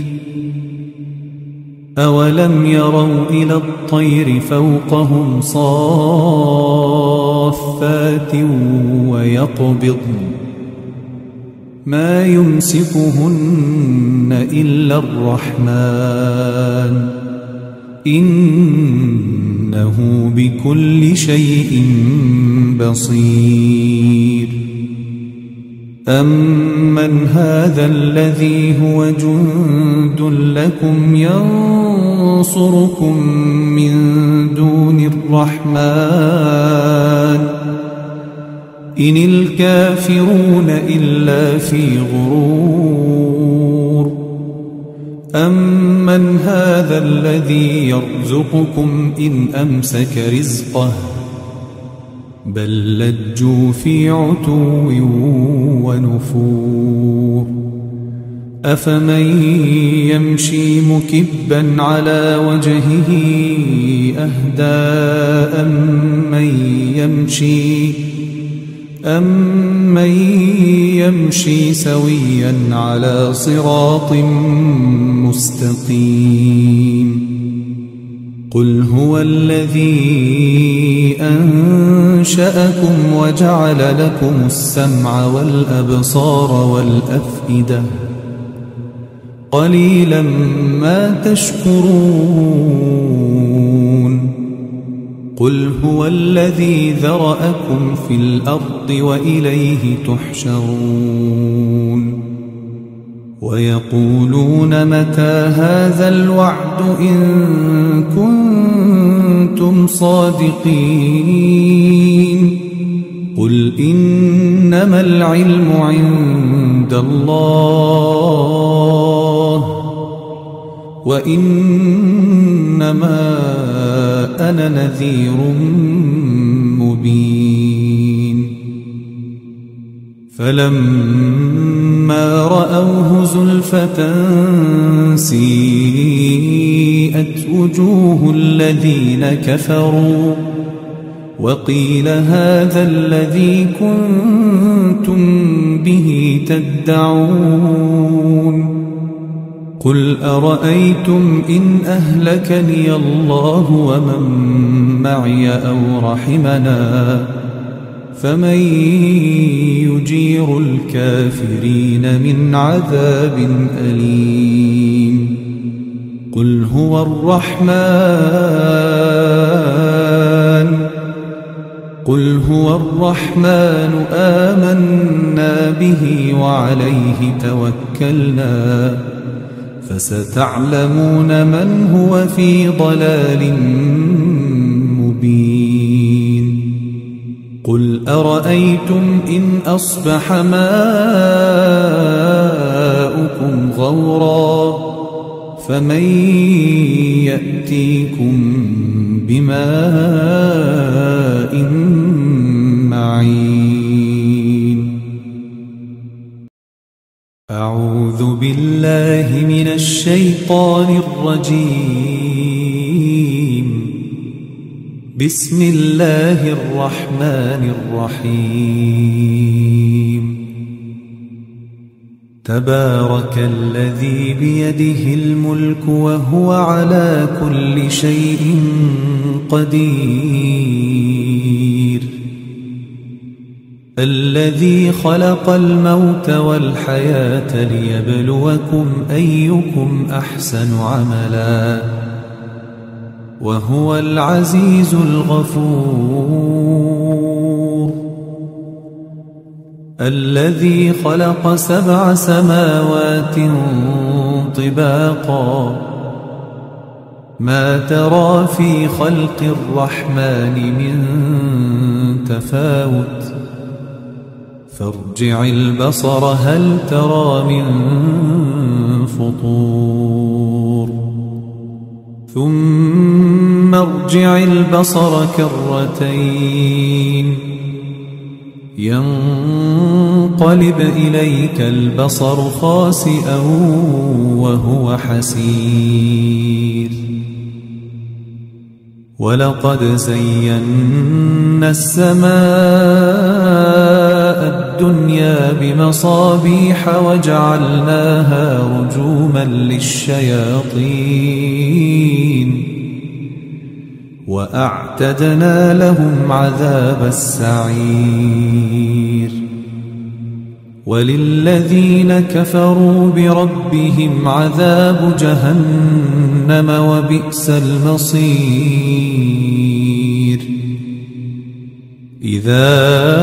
أولم يروا إلى الطير فوقهم صافات ويقبضن ما يمسكهن إلا الرحمن إنه بكل شيء بصير أمن هذا الذي هو جند لكم ينصركم من دون الرحمن إن الكافرون إلا في غرور أَمَّنْ هَذَا الَّذِي يَرْزُقُكُمْ إِنْ أَمْسَكَ رِزْقَهُ بَلْ لَجُّوا فِي عُتُوٍّ وَنُفُورٍ أَفَمَن يَمْشِي مُكِبًّا عَلَى وَجْهِهِ أَهْدَىٰ أَمَّن يَمْشِي سَوِيًّا عَلَى صِرَاطٍ مُّسْتَقِيمٍ قُلْ هُوَ الَّذِي أَنشَأَكُمْ وَجَعَلَ لَكُمُ السَّمْعَ وَالْأَبْصَارَ وَالْأَفْئِدَةَ قَلِيلًا مَا تَشْكُرُونَ قُلْ هُوَ الَّذِي ذَرَأَكُمْ فِي الْأَرْضِ وَإِلَيْهِ تُحْشَرُونَ وَيَقُولُونَ مَتَىٰ هَٰذَا الْوَعْدُ إِن كُنتُمْ صَادِقِينَ قُلْ إِنَّمَا الْعِلْمُ عِندَ اللَّهِ وَإِنَّمَا أَنَا نَذِيرٌ مُّبِينٌ فَلَمَّا رَأَوْهُ زُلْفَةً سِيئَتْ وُجُوهُ الَّذِينَ كَفَرُوا وَقِيلَ هَٰذَا الَّذِي كُنتُم بِهِ تَدَّعُونَ قُلْ أَرَأَيْتُمْ إِنْ أَهْلَكَنِيَ اللَّهُ وَمَن مَّعِيَ أَوْ رَحِمَنَا فَمَن يُجِيرُ الْكَافِرِينَ مِنْ عَذَابٍ أَلِيمٍ قُلْ هُوَ الرَّحْمَٰنُ آمَنَّا بِهِ وَعَلَيْهِ تَوَكَّلْنَا فَسَتَعْلَمُونَ مَنْ هُوَ فِي ضَلَالٍ مُّبِينٍ قُلْ أَرَأَيْتُمْ إِنْ أَصْبَحَ مَاؤُكُمْ غَوْرًا فَمَن يَأْتِيكُم بِمَاءٍ مَّعِينٍ أعوذ بالله من الشيطان الرجيم بسم الله الرحمن الرحيم تبارك الذي بيده الملك وهو على كل شيء قدير الذي خلق الموت والحياة ليبلوكم أيكم أحسن عملا وهو العزيز الغفور الذي خلق 7 سماوات طباقا ما ترى في خلق الرحمن من تفاوت فارجع البصر هل ترى من فطور ثم ارجع البصر كرتين ينقلب إليك البصر خاسئا وهو حسير ولقد زينا السماء الدنيا بمصابيح وجعلناها رجوما للشياطين وأعتدنا لهم عذاب السعير وللذين كفروا بربهم عذاب جهنم وبئس المصير إذا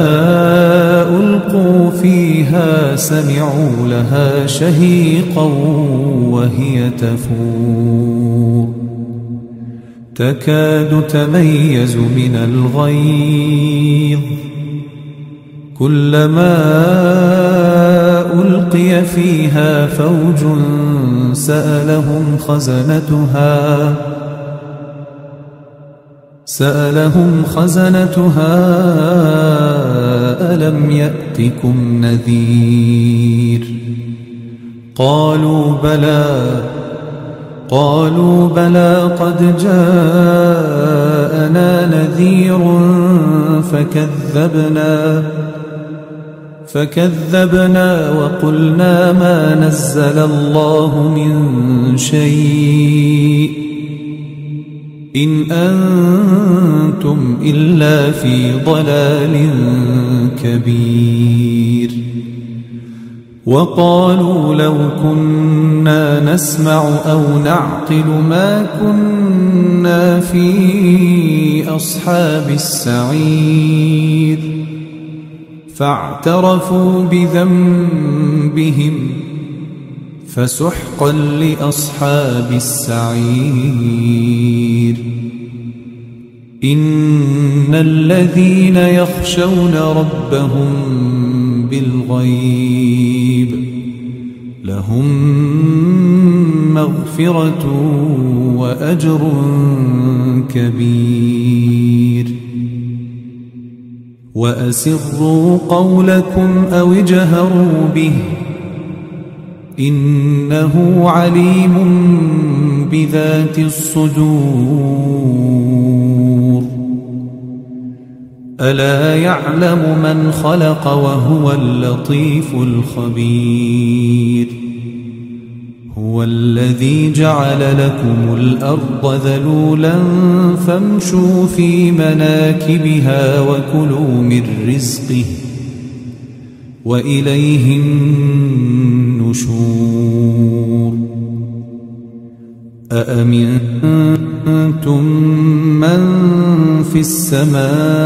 ألقوا فيها سمعوا لها شهيقا وهي تفور تكاد تميز من الغيظ كلما ألقي فيها فوج سألهم خزنتها ألم يأتكم نذير قالوا بلى قد جاءنا نذير فكذبنا وقلنا ما نزل الله من شيء إن أنتم إلا في ضلال كبير وقالوا لو كنا نسمع أو نعقل ما كنا في أصحاب السعير فاعترفوا بذنبهم فسحقا لأصحاب السعير إن الذين يخشون ربهم بالغيب لهم مغفرة وأجر كبير وأسروا قولكم أو اجهروا به إنه عليم بذات الصدور ألا يعلم من خلق وهو اللطيف الخبير هو الذي جعل لكم الأرض ذلولا فامشوا في مناكبها وكلوا من رزقه وإليه النشور أأمنتم من في السماء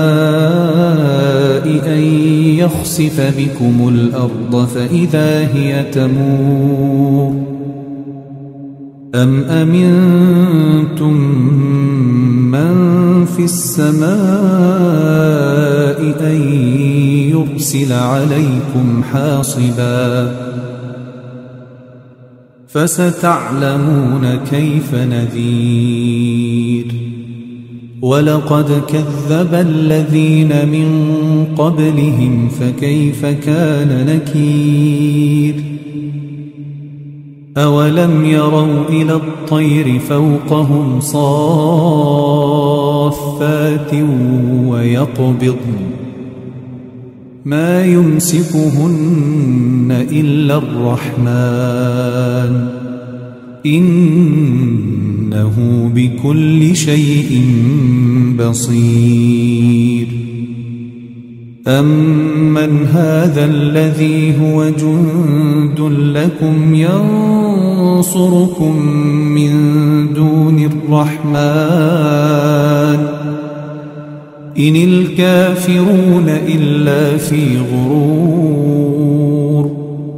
أن يخسف بكم الأرض فإذا هي تمور أم أمنتم من في السماء أن يرسل عليكم حاصبا فستعلمون كيف نذير ولقد كذب الذين من قبلهم فكيف كان نكير أولم يروا إلى الطير فوقهم صافات ويقبضن ما يمسكهن إلا الرحمن إنه بكل شيء بصير أمن هذا الذي هو جند لكم ينصركم من دون الرحمن إن الكافرون إلا في غرور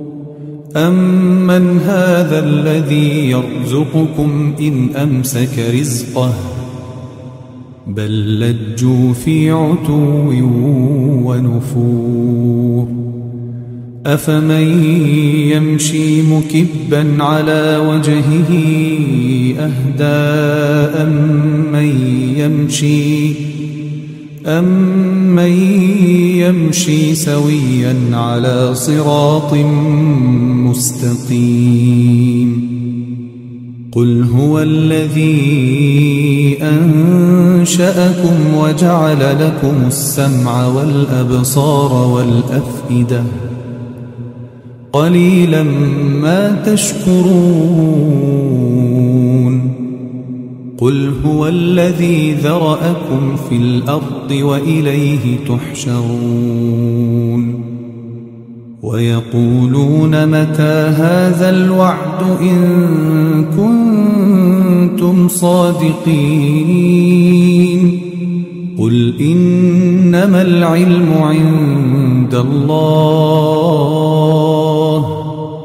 أمن هذا الذي يرزقكم إن أمسك رزقه بل لجوا في عتو ونفور أفمن يمشي مكبا على وجهه أهدى أمن يمشي سويا على صراط مستقيم قل هو الذي أنشأكم وجعل لكم السمع والأبصار والأفئدة قليلا ما تشكرون قل هو الذي ذرأكم في الأرض وإليه تحشرون ويقولون متى هذا الوعد إن كنتم صادقين قل إنما العلم عند الله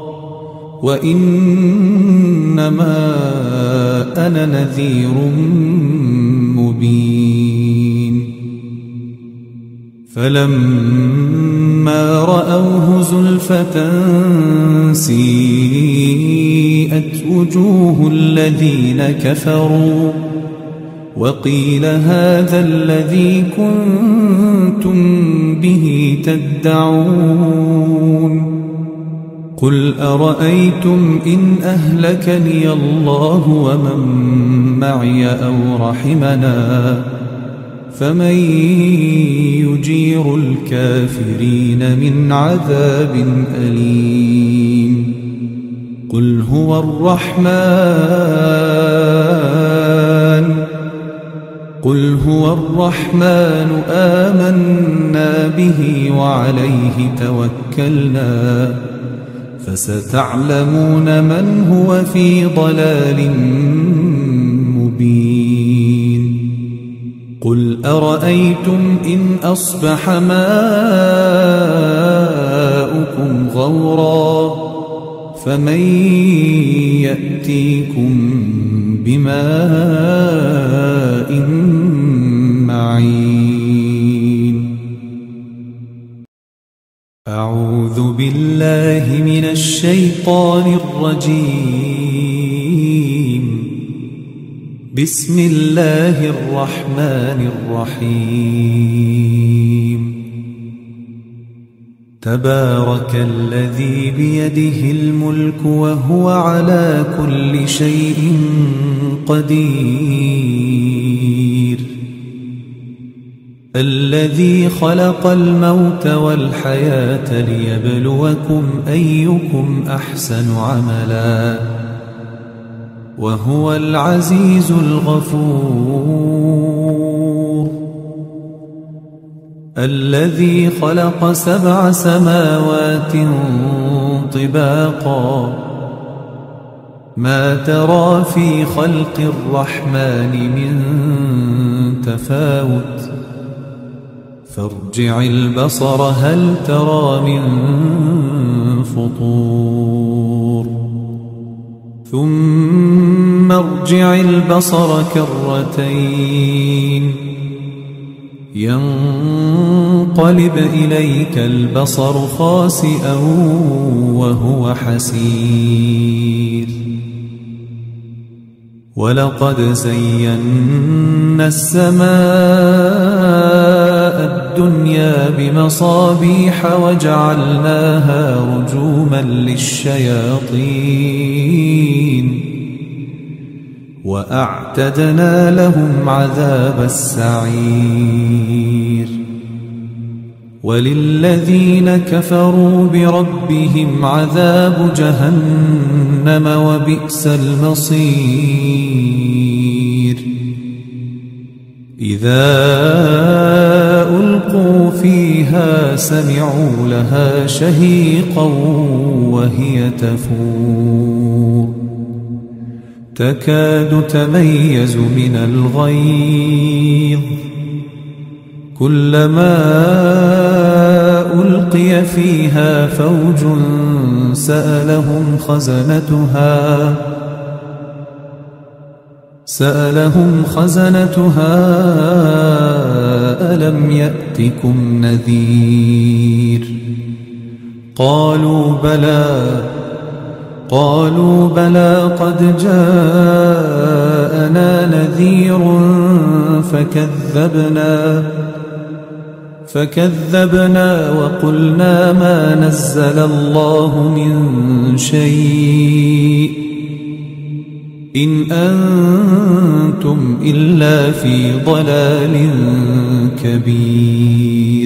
وإنما أنا نذير مبين فلما فلما رأوه زلفة سيئت وجوه الذين كفروا وقيل هذا الذي كنتم به تدعون قل أرأيتم إن أهلكني الله ومن معي أو رحمنا فمن يجير الكافرين من عذاب أليم قل هو الرحمن آمنا به وعليه توكلنا فستعلمون من هو في ضلال مبين قل أرأيتم إن أصبح ماؤكم غورا فمن يأتيكم بماء معين أعوذ بالله من الشيطان الرجيم بسم الله الرحمن الرحيم تبارك الذي بيده الملك وهو على كل شيء قدير الذي خلق الموت والحياة ليبلوكم أيكم أحسن عملا وهو العزيز الغفور الذي خلق 7 سماوات طباقا ما ترى في خلق الرحمن من تفاوت فارجع البصر هل ترى من فطور ثم ارجع البصر كرتين ينقلب إليك البصر خاسئا وهو حسير ولقد زينا السماء الدنيا بمصابيح وجعلناها رجوما للشياطين وأعتدنا لهم عذاب السعير وللذين كفروا بربهم عذاب جهنم وبئس المصير إذا ألقوا فيها سمعوا لها شهيقا وهي تفور تكاد تميز من الغيظ كلما ألقي فيها فوج سألهم خزنتها ألم يأتكم نذير قالوا بلى قد جاءنا نذير فكذبنا وقلنا ما نزل الله من شيء إن أنتم إلا في ضلال كبير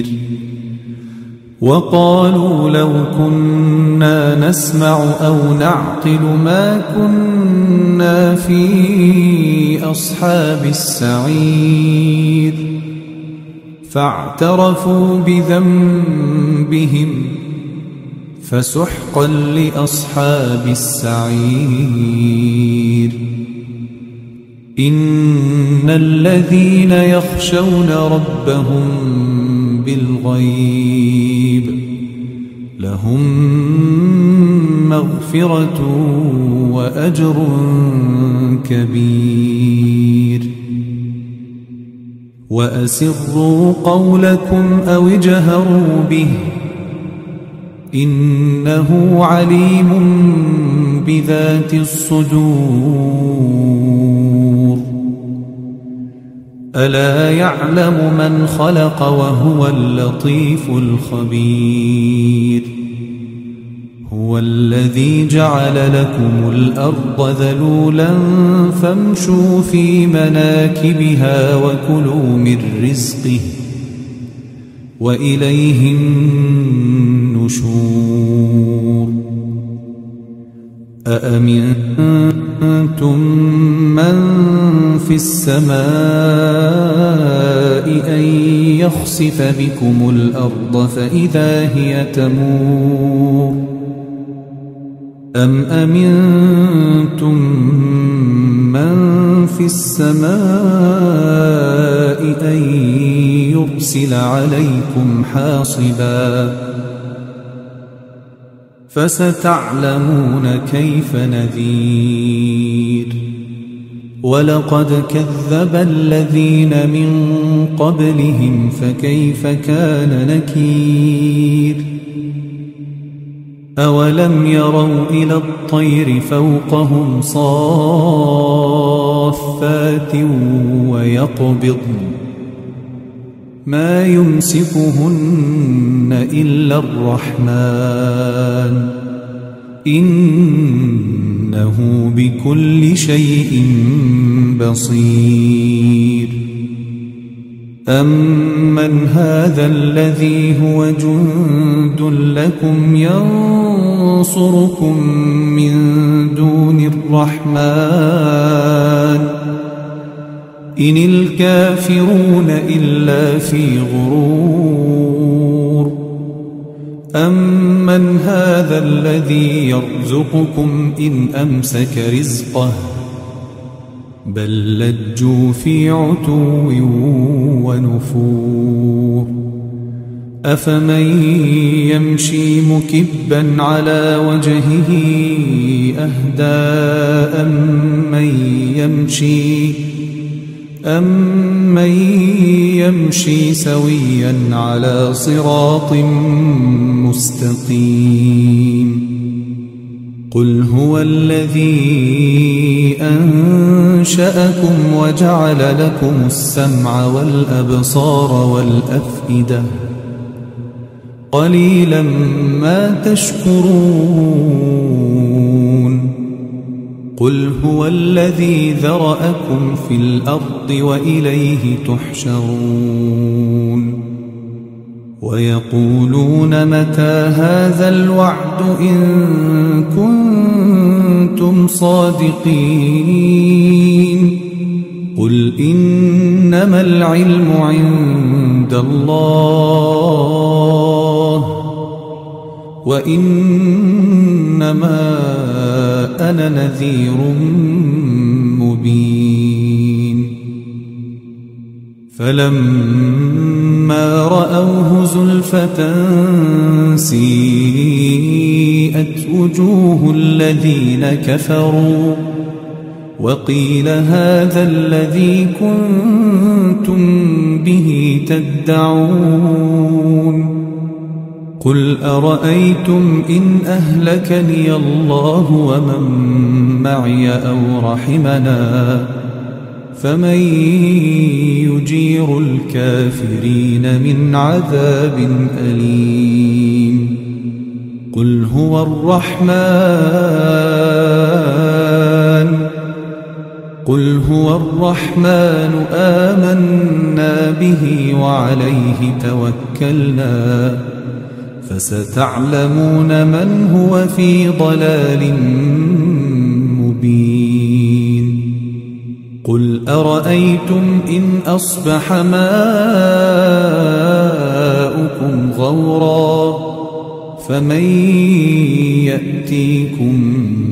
وقالوا لو كنا نسمع أو نعقل ما كنا في أصحاب السعير فاعترفوا بذنبهم فسحقا لأصحاب السعير إن الذين يخشون ربهم بالغيب لهم مغفرة وأجر كبير وأسروا قولكم أو اجهروا به إنه عليم بذات الصدور ألا يعلم من خلق وهو اللطيف الخبير هو الذي جعل لكم الأرض ذلولا فامشوا في مناكبها وكلوا من رزقه وإليه النشور أأمنتم من في السماء أن يخسف بكم الأرض فإذا هي تمور أم أمنتم من في السماء أن يرسل عليكم حاصبا فستعلمون كيف نذير ولقد كذب الذين من قبلهم فكيف كان نكير أولم يروا إلى الطير فوقهم صافات ويقبضن ما يمسكهن إلا الرحمن إنه بكل شيء بصير أمن هذا الذي هو جند لكم ينصركم من دون الرحمن إن الكافرون إلا في غرور أمن هذا الذي يرزقكم إن أمسك رزقه بل لجوا في عتو ونفور أفمن يمشي مكبا على وجهه أهدى أمن يمشي سويا على صراط مستقيم قل هو الذي أنشأكم وجعل لكم السمع والأبصار والأفئدة قليلا ما تشكرون قل هو الذي ذرأكم في الأرض وإليه تحشرون ويقولون متى هذا الوعد إن كنتم صادقين قل إنما العلم عند الله وإنما أنا نذير مبين فلما رأوه زلفة سيئت وجوه الذين كفروا وقيل هذا الذي كنتم به تدعون قل أرأيتم إن أهلكني الله ومن معي أو رحمنا فمن يجير الكافرين من عذاب أليم قل هو الرحمن آمنا به وعليه توكلنا فستعلمون من هو في ضلال مبين قل أرأيتم إن أصبح ماؤكم غورا فمن يأتيكم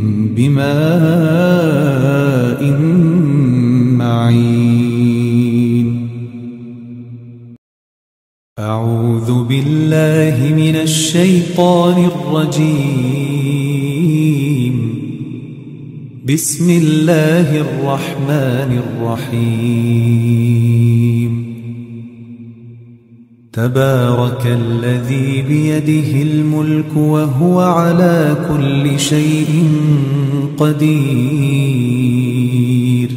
بماء معين أعوذ بالله من الشيطان الرجيم بسم الله الرحمن الرحيم تبارك الذي بيده الملك وهو على كل شيء قدير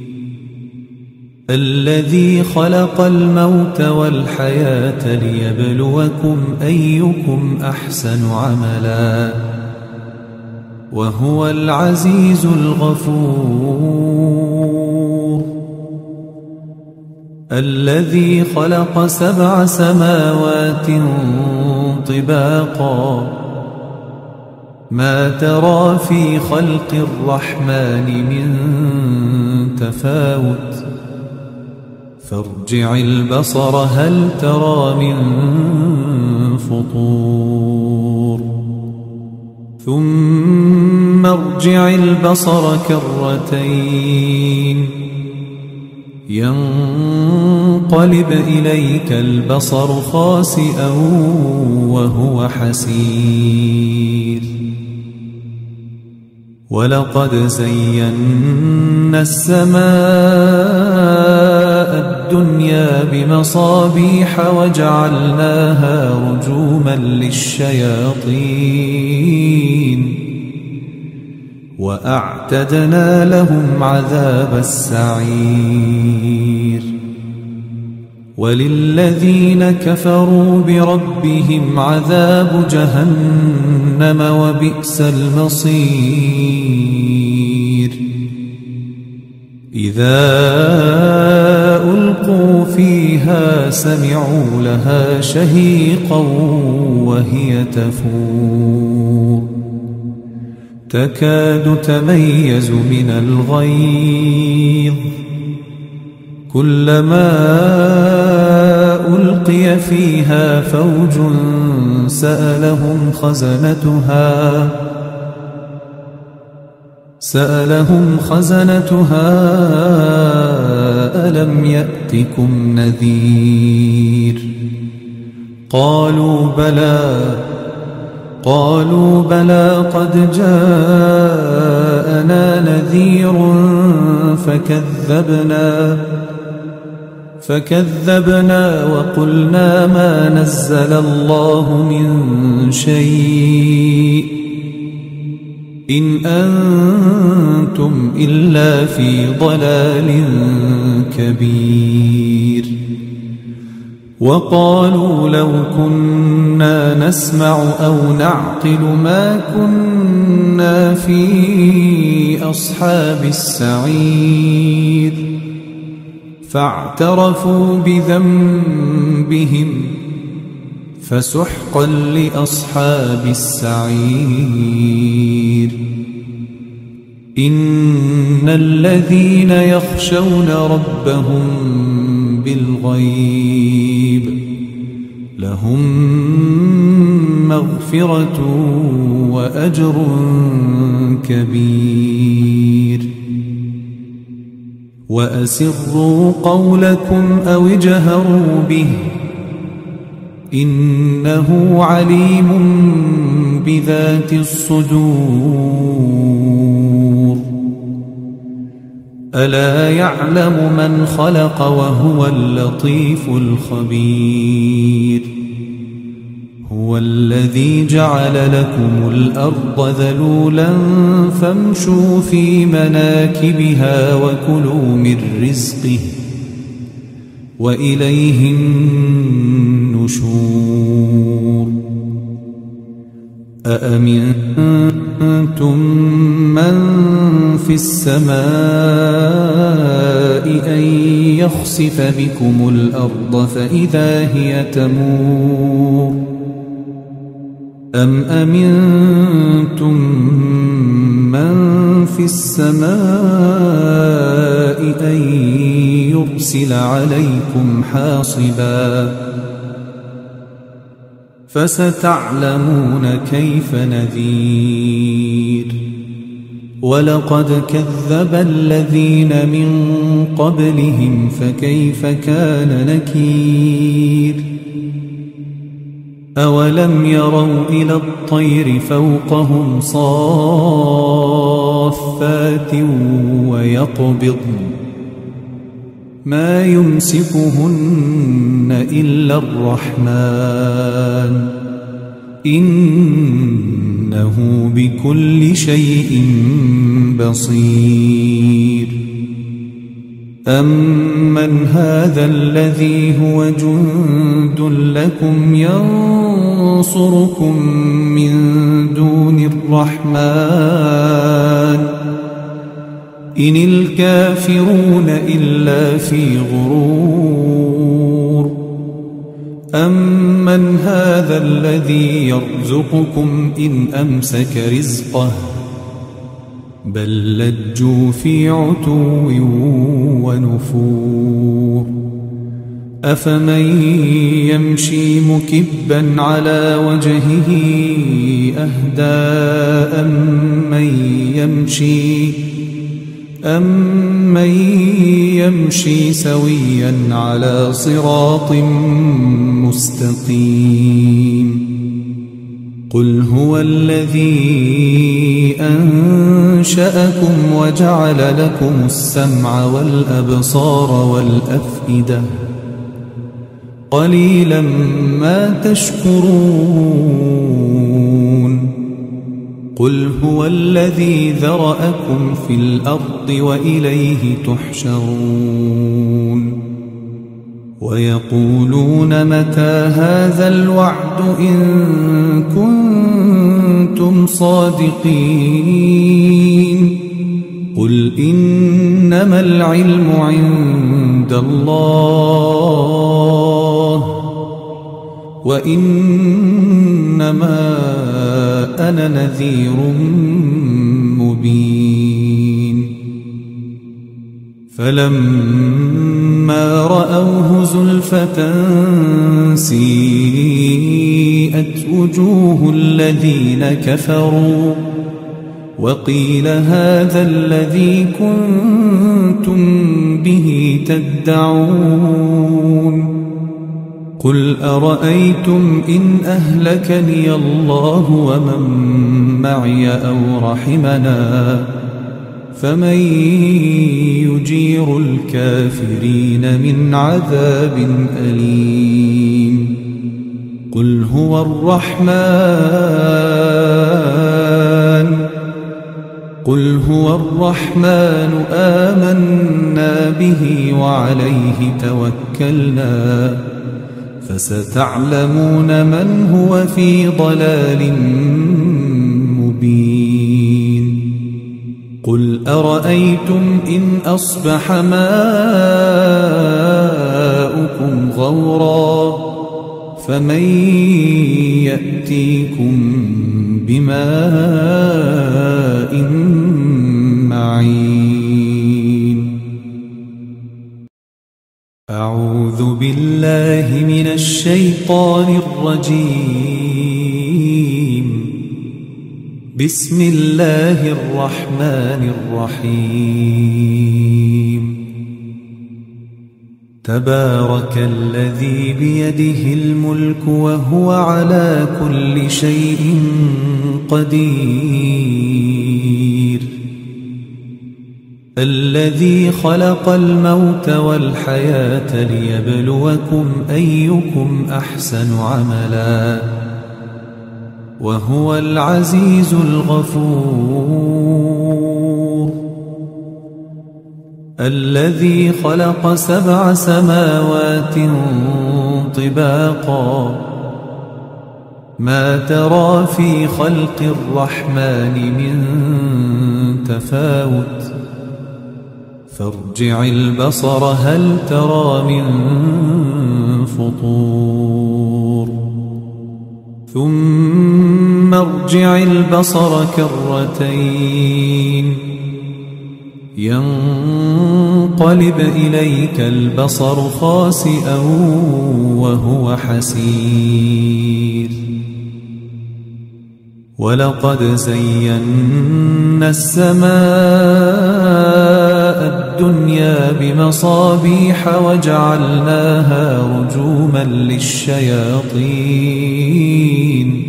الذي خلق الموت والحياة ليبلوكم أيكم أحسن عملا وهو العزيز الغفور الذي خلق 7 سماوات طباقا ما ترى في خلق الرحمن من تفاوت فارجع البصر هل ترى من فطور ثم ارجع البصر كرتين ينقلب إليك البصر خاسئا وهو حسير ولقد زينا السماء الدنيا بمصابيح وجعلناها رجوما للشياطين وأعتدنا لهم عذاب السعير وللذين كفروا بربهم عذاب جهنم وبئس المصير إذا ألقوا فيها سمعوا لها شهيقا وهي تفور تكاد تميز من الغيظ كلما ألقي فيها فوج سألهم خزنتها ألم يأتكم نذير قالوا بلى قد جاءنا نذير فكذبنا وقلنا ما نزل الله من شيء إن أنتم إلا في ضلال كبير وقالوا لو كنا نسمع أو نعقل ما كنا في أصحاب السعير فاعترفوا بذنبهم فسحقا لأصحاب السعير إن الذين يخشون ربهم بالغيب لهم مغفرة وأجر كبير وأسروا قولكم أو اجهروا به إنه عليم بذات الصدور ألا يعلم من خلق وهو اللطيف الخبير هو الذي جعل لكم الأرض ذلولا فامشوا في مناكبها وكلوا من رزقه وإليه النشور أأمنتم من في السماء أن يخسف بكم الأرض فإذا هي تمور أم أمنتم من في السماء أن يرسل عليكم حاصبا فستعلمون كيف نذير ولقد كذب الذين من قبلهم فكيف كان نكير أولم يروا إلى الطير فوقهم صافات ما يمسكهن إلا الرحمن إنه بكل شيء بصير أمن هذا الذي هو جند لكم ينصركم من دون الرحمن إن الكافرون إلا في غرور أمن هذا الذي يرزقكم إن أمسك رزقه بل لجوا في عتو ونفور أفمن يمشي مكبا على وجهه أهدى أمن يمشي سويا على صراط مستقيم قل هو الذي أنشأكم وجعل لكم السمع والأبصار والأفئدة قليلا ما تشكرون قل هو الذي ذرأكم في الأرض وإليه تحشرون ويقولون متى هذا الوعد إن كنتم صادقين قل إنما العلم عند الله وإنما أنا نذير مبين فلما رأوه زلفة سيئت وجوه الذين كفروا وقيل هذا الذي كنتم به تدعون قل أرأيتم إن أهلكني الله ومن معي أو رحمنا فمن يجير الكافرين من عذاب أليم قل هو الرحمن آمنا به وعليه توكلنا فستعلمون من هو في ضلال مبين قل أرأيتم إن أصبح ماؤكم غورا فمن يأتيكم بماء معين أعوذ بالله من الشيطان الرجيم بسم الله الرحمن الرحيم تبارك الذي بيده الملك وهو على كل شيء قدير الذي خلق الموت والحياة ليبلوكم أيكم أحسن عملا وهو العزيز الغفور الذي خلق 7 سماوات طباقا ما ترى في خلق الرحمن من تفاوت فارجع البصر هل ترى من فطور ثم ارجع البصر كرتين ينقلب إليك البصر خاسئا وهو حسير ولقد زينا السماء الدنيا بمصابيح وجعلناها رجوما للشياطين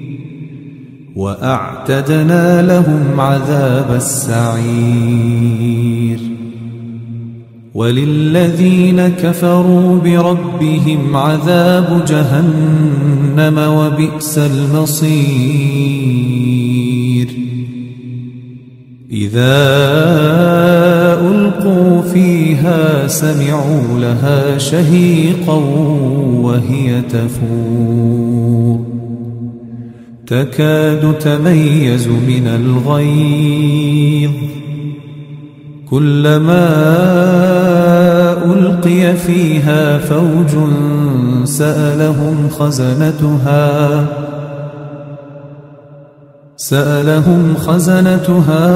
وأعتدنا لهم عذاب السعير وللذين كفروا بربهم عذاب جهنم وبئس المصير إذا ألقوا فيها سمعوا لها شهيقا وهي تفور تكاد تميز من الغيظ كلما ألقي فيها فوج سألهم خزنتها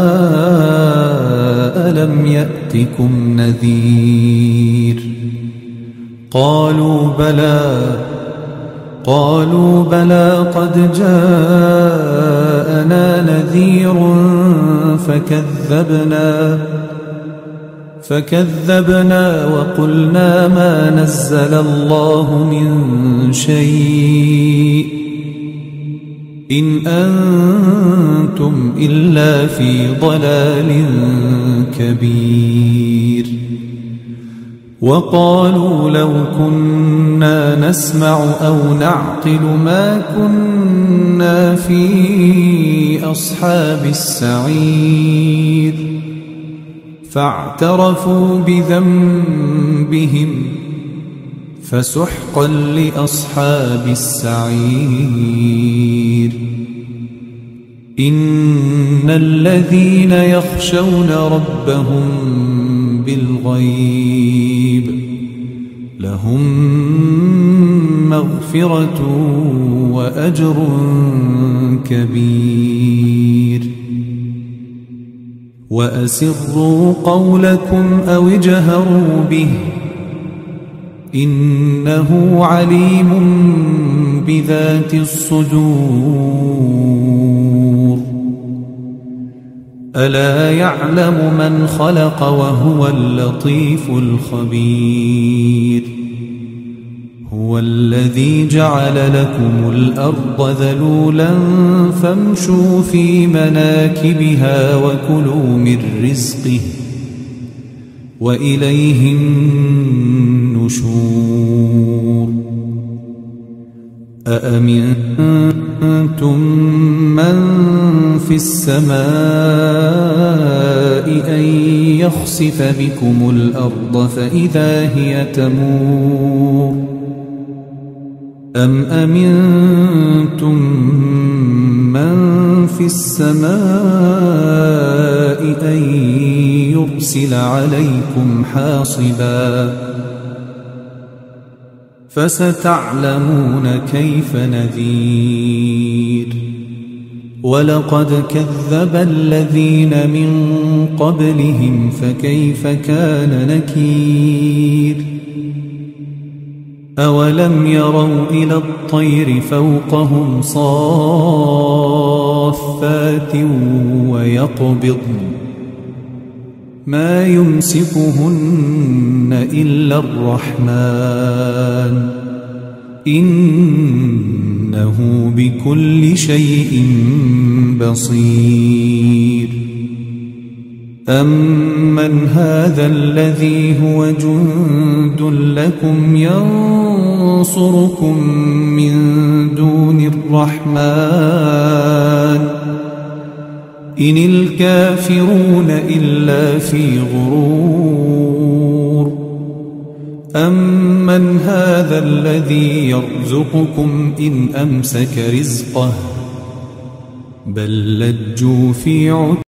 ألم يأتكم نذير قالوا بلى قد جاءنا نذير فكذبنا وقلنا ما نزل الله من شيء إن أنتم إلا في ضلال كبير وقالوا لو كنا نسمع أو نعقل ما كنا في أصحاب السعير فاعترفوا بذنبهم فسحقا لأصحاب السعير إن الذين يخشون ربهم بالغيب لهم مغفرة وأجر كبير وأسروا قولكم أو اجهروا به إنه عليم بذات الصدور ألا يعلم من خلق وهو اللطيف الخبير هو الذي جعل لكم الأرض ذلولا فامشوا في مناكبها وكلوا من رزقه وإليه النشور أأمنتم من في السماء أن يخسف بكم الأرض فإذا هي تمور أم أمنتم من في السماء أن يرسل عليكم حاصبا فستعلمون كيف نذير ولقد كذب الذين من قبلهم فكيف كان نكير أولم يروا إلى الطير فوقهم صافات ويقبضن ما يمسكهن إلا الرحمن إنه بكل شيء بصير أمن هذا الذي هو جند لكم ينصركم من دون الرحمن إن الكافرون إلا في غرور أمن هذا الذي يرزقكم إن أمسك رزقه بل لجوا في عتو